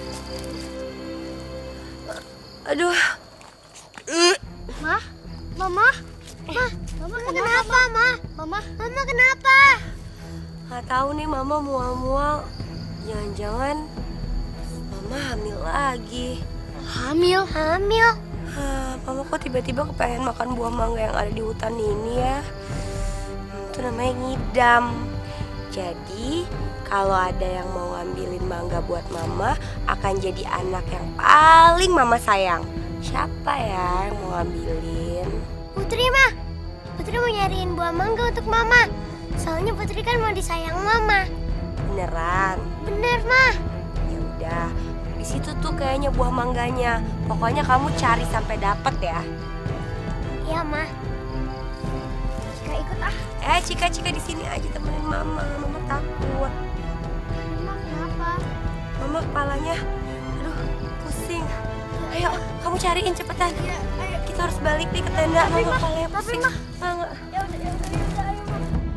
Aduh. Mah, Mama, Mama kenapa, Ma? Mama kenapa? Nggak tahu nih, Mama mual-mual. Jangan-jangan Mama hamil lagi. Hamil? Mama kok tiba-tiba kepengen makan buah mangga yang ada di hutan ini ya? Itu namanya ngidam. Jadi kalau ada yang mau ngambilin mangga buat Mama, akan jadi anak yang paling Mama sayang. Siapa ya yang mau ngambilin? Putri, Ma. Putri mau nyariin buah mangga untuk Mama. Soalnya Putri kan mau disayang Mama. Beneran? Bener, Ma. Ya udah, di situ tuh kayaknya buah mangganya. Pokoknya kamu cari sampai dapet ya. Iya, Ma. Cika ikut ah. Cika di sini aja temenin Mama. Mama takut. Mama kenapa? Mama kepalanya, aduh, pusing. Ayo, kamu cariin cepetan. Iya, ayo. Kita harus balik nih ke tenda. Mama kepalanya pusing. Mama. Ya udah, ayo, Ma.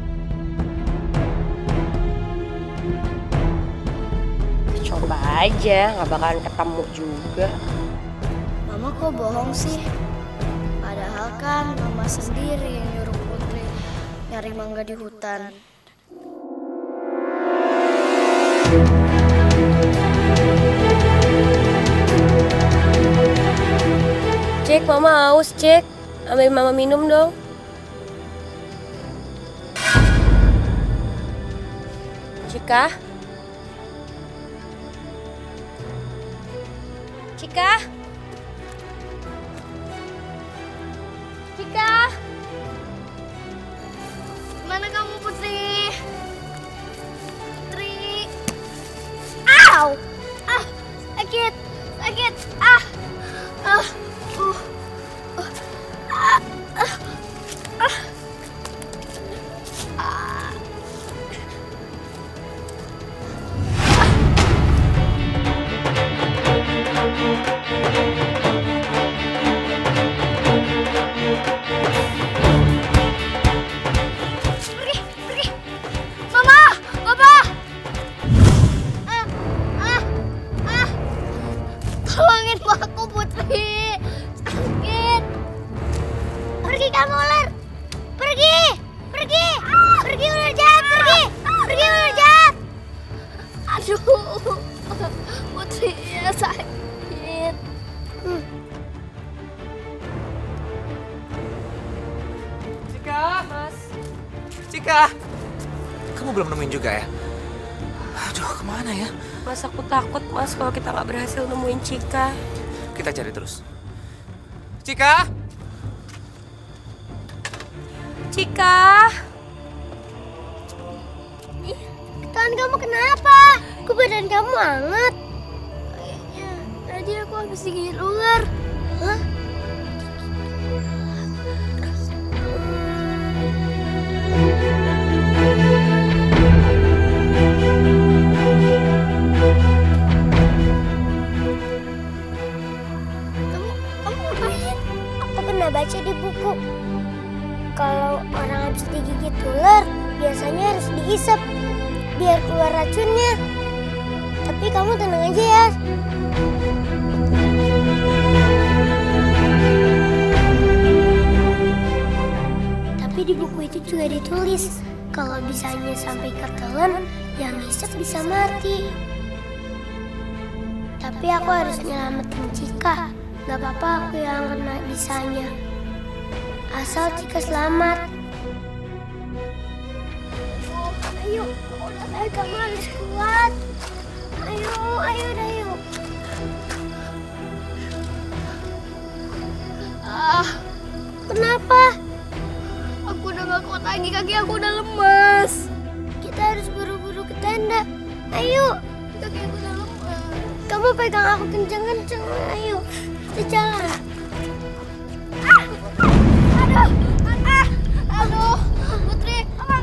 Coba aja, nggak bakalan ketemu juga. Mama kok bohong sih? Padahal kan Mama sendiri yang nyuruh Putri nyari mangga di hutan. Cek, Mama haus, Cek. Ambil Mama minum dong. Cika? Cika? Cika? Mana kamu, Putri? Putri. Au! Ah, sakit. Ah. Pergi. Mama, Papa. Tolongin aku, Putri. Sakit. Pergi kamu, ular. Pergi ular jahat, pergi ular jahat. Aduh, Putri sakit. Cika, kamu belum nemuin juga ya? Aduh, kemana ya? Mas, aku takut, Mas, kalau kita nggak berhasil nemuin Cika. Kita cari terus. Cika! Tangan kamu kenapa? Kok badan kamu hangat? Kayaknya tadi aku habis digigit ular. Hah? Kamu ngapain? Aku pernah baca di buku. Kalau orang habis digigit ular, biasanya harus dihisap biar keluar racunnya. Tapi kamu tenang aja ya. Tapi di buku itu juga ditulis kalau bisanya sampai ketelan, yang hisap bisa mati. Tapi aku harus nyelamatin Cika. Gak apa-apa aku yang kena bisanya. Asal Cika selamat. Ayo, kamu harus kuat. Ayo. Kenapa? Aku udah gak kuat lagi, kaki aku udah lemas. Kita harus buru-buru ke tenda. Ayo, kaki aku udah lemas. Kamu pegang aku kencang-kencang. Ayo, kita jalan. Aduh, Putri.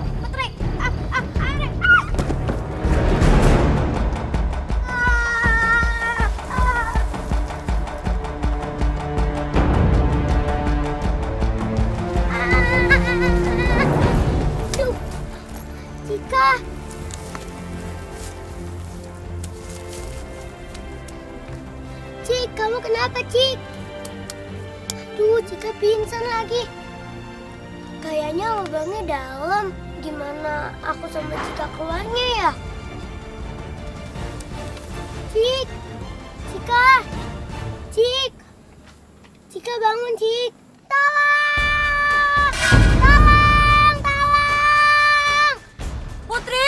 Cika. Cik, kamu kenapa, Cik? Aduh, Cika pingsan lagi. Kayaknya lubangnya dalam. Gimana aku sama Cika keluarnya ya? Cik! Cika! Cik! Cika bangun, Cik! Tolong! Tolong! Tolong! Putri!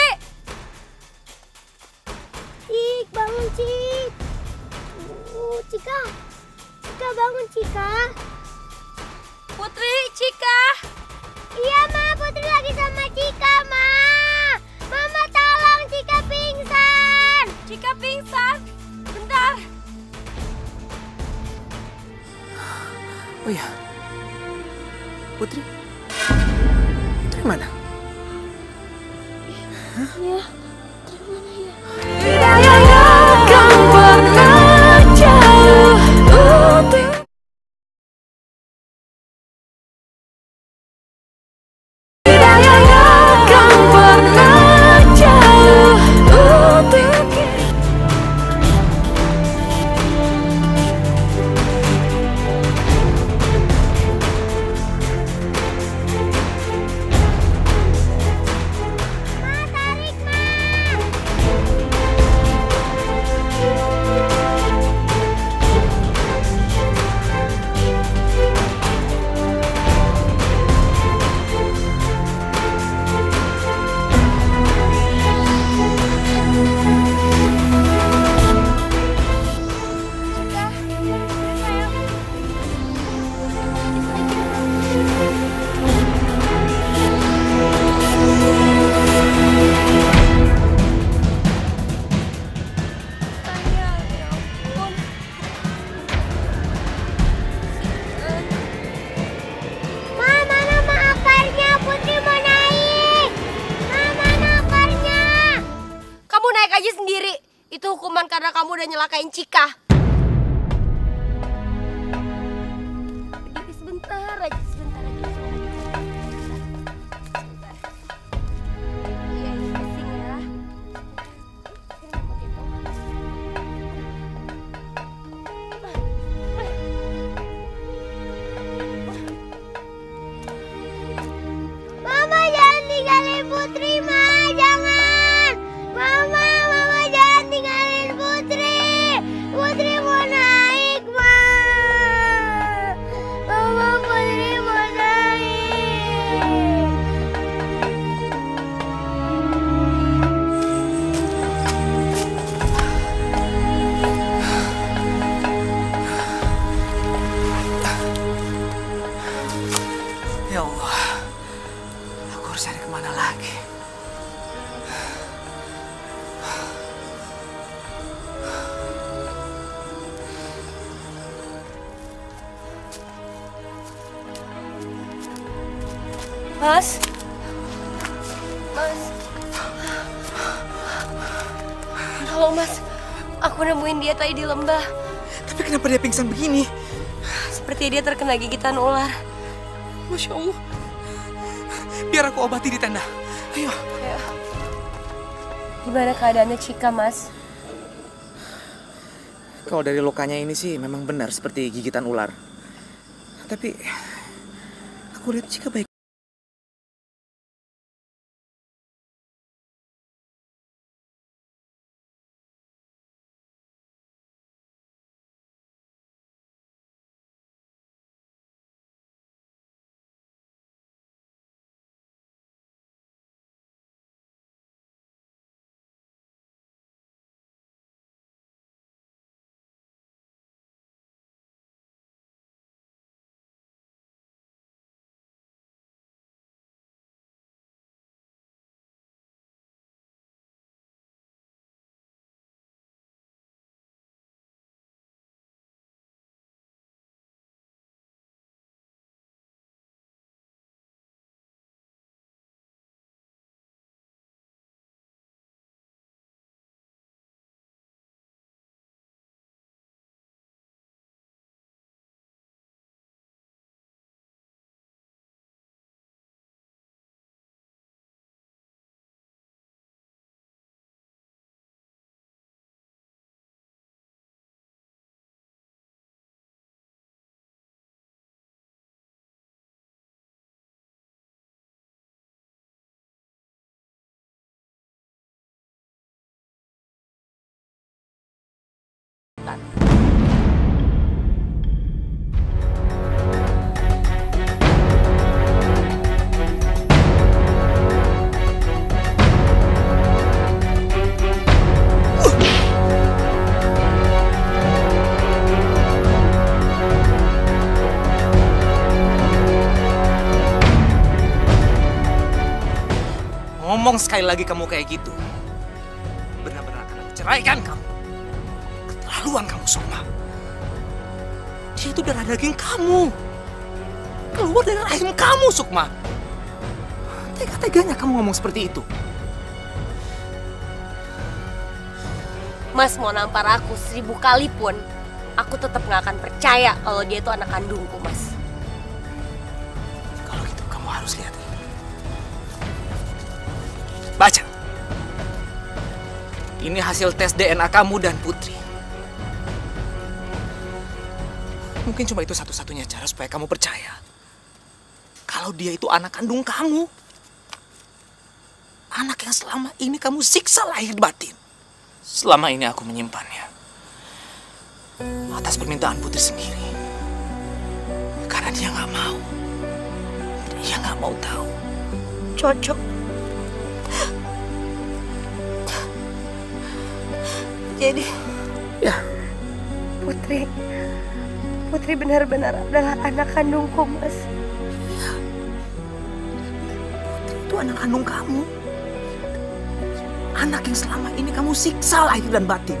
Cik, bangun, Cik! Cika! Cika bangun, Cika! Putri, Cika! Iya, Ma. Putri lagi sama Cika, Ma. Mama tolong, Cika pingsan. Cika pingsan. Bentar. Oh iya. Putri? Putri mana? Iya. Tidak akan pernah jauh untuk hukuman karena kamu udah nyelakain Cika. Berdiri sebentar aja, sebentar aja. Sebentar. Iya, ini pusing ya. Mama jangan tinggalin Putri, Ma. Jangan. Mama jangan tinggalin Putri. Putri mau naik, Ma. Mama, Putri mau naik. Ya Allah, aku harus cari kemana lagi? Mas? Mas? Tolong, Mas. Aku nemuin dia tadi di lembah. Tapi kenapa dia pingsan begini? Seperti dia terkena gigitan ular. Masya Allah. Biar aku obati di tenda. Ayo. Ayo. Gimana keadaannya Cika, Mas? Kalau dari lukanya ini sih memang benar seperti gigitan ular. Tapi aku lihat Cika baik. ngomong sekali lagi kamu kayak gitu, benar-benar akan aku ceraikan kamu. Keterlaluan kamu, Sukma. Dia itu darah daging kamu. Keluar dari rahim kamu, Sukma. Tega-teganya kamu ngomong seperti itu. Mas mau nampar aku 1000 kali pun, aku tetap nggak akan percaya kalau dia itu anak kandungku, Mas. Kalau gitu kamu harus lihat. Baca. Ini hasil tes DNA kamu dan Putri. Mungkin cuma itu satu-satunya cara supaya kamu percaya kalau dia itu anak kandung kamu. Anak yang selama ini kamu siksa lahir batin. Selama ini aku menyimpannya atas permintaan Putri sendiri. Karena dia nggak mau. Dia nggak mau tahu. Cocok. Jadi, ya, Putri benar-benar adalah anak kandungku, Mas. Putri itu anak kandung kamu. Anak yang selama ini kamu siksa lahir dan batin.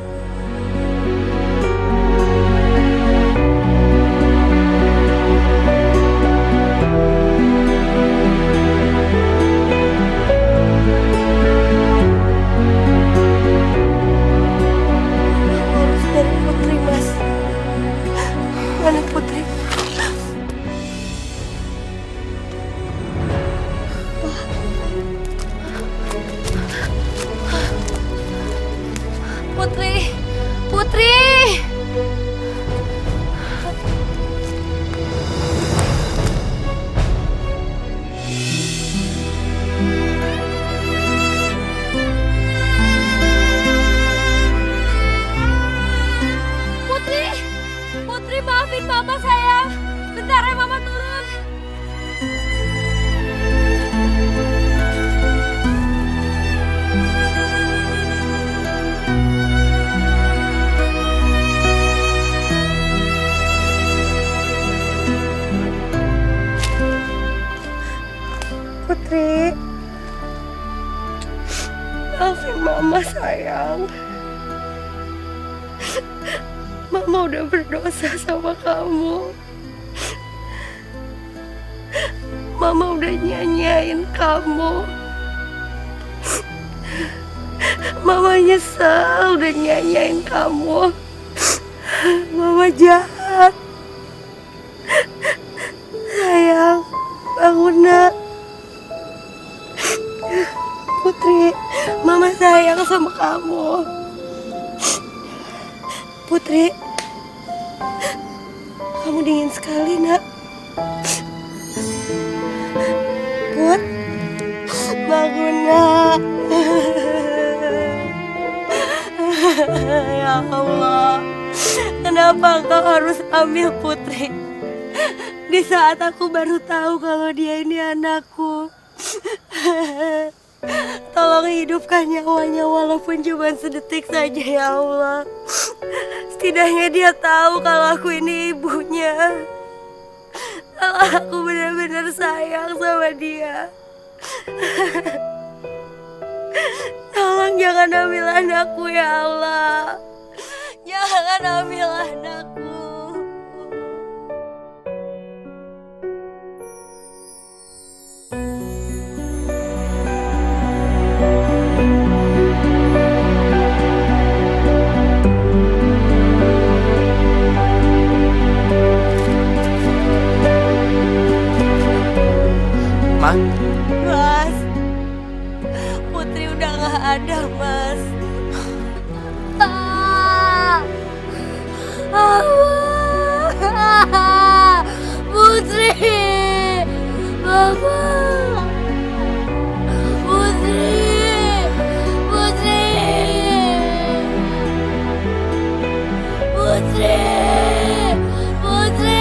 Maafin Mama sayang. Bentar ya Mama turun. Putri, maafin Mama sayang. Mama udah berdosa sama kamu. Mama udah nyanyain kamu. Mama nyesel udah nyanyain kamu. Mama jahat. Sayang, bangun nak. Putri, Mama sayang sama kamu. Putri, kamu dingin sekali nak. Put, bangun nak. Ya Allah, kenapa engkau harus ambil Putri di saat aku baru tahu kalau dia ini anakku? Tolong hidupkan nyawanya walaupun cuma sedetik saja ya Allah. Setidaknya dia tahu kalau aku ini ibunya. Kalau aku benar-benar sayang sama dia. Tolong jangan ambil anakku ya Allah. Jangan ambil anakku. Mas, Putri udah gak ada, Mas. Putri, Mama, Putri, Putri, Putri, Putri.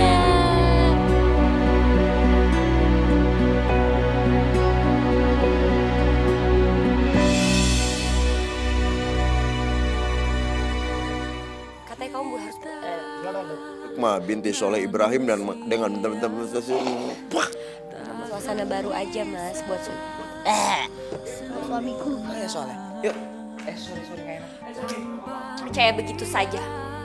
Katanya kamu harus Sukma binti Soleh Ibrahim dan dengan teman-teman suasana baru aja Mas buat Suamiku. Ya soalnya. Yuk. Sorry nggak enak. Percaya begitu saja.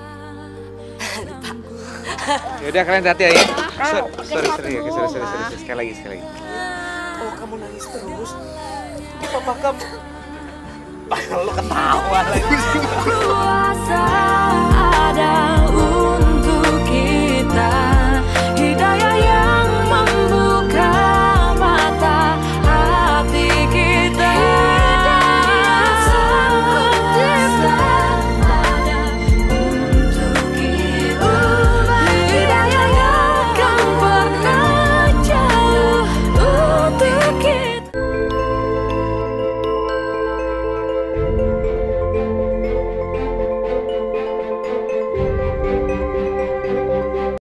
Yaudah kalian hati ya. Sorry. Sekali lagi. Kalau kamu nangis terus, papa kamu. Lo ketawa lagi.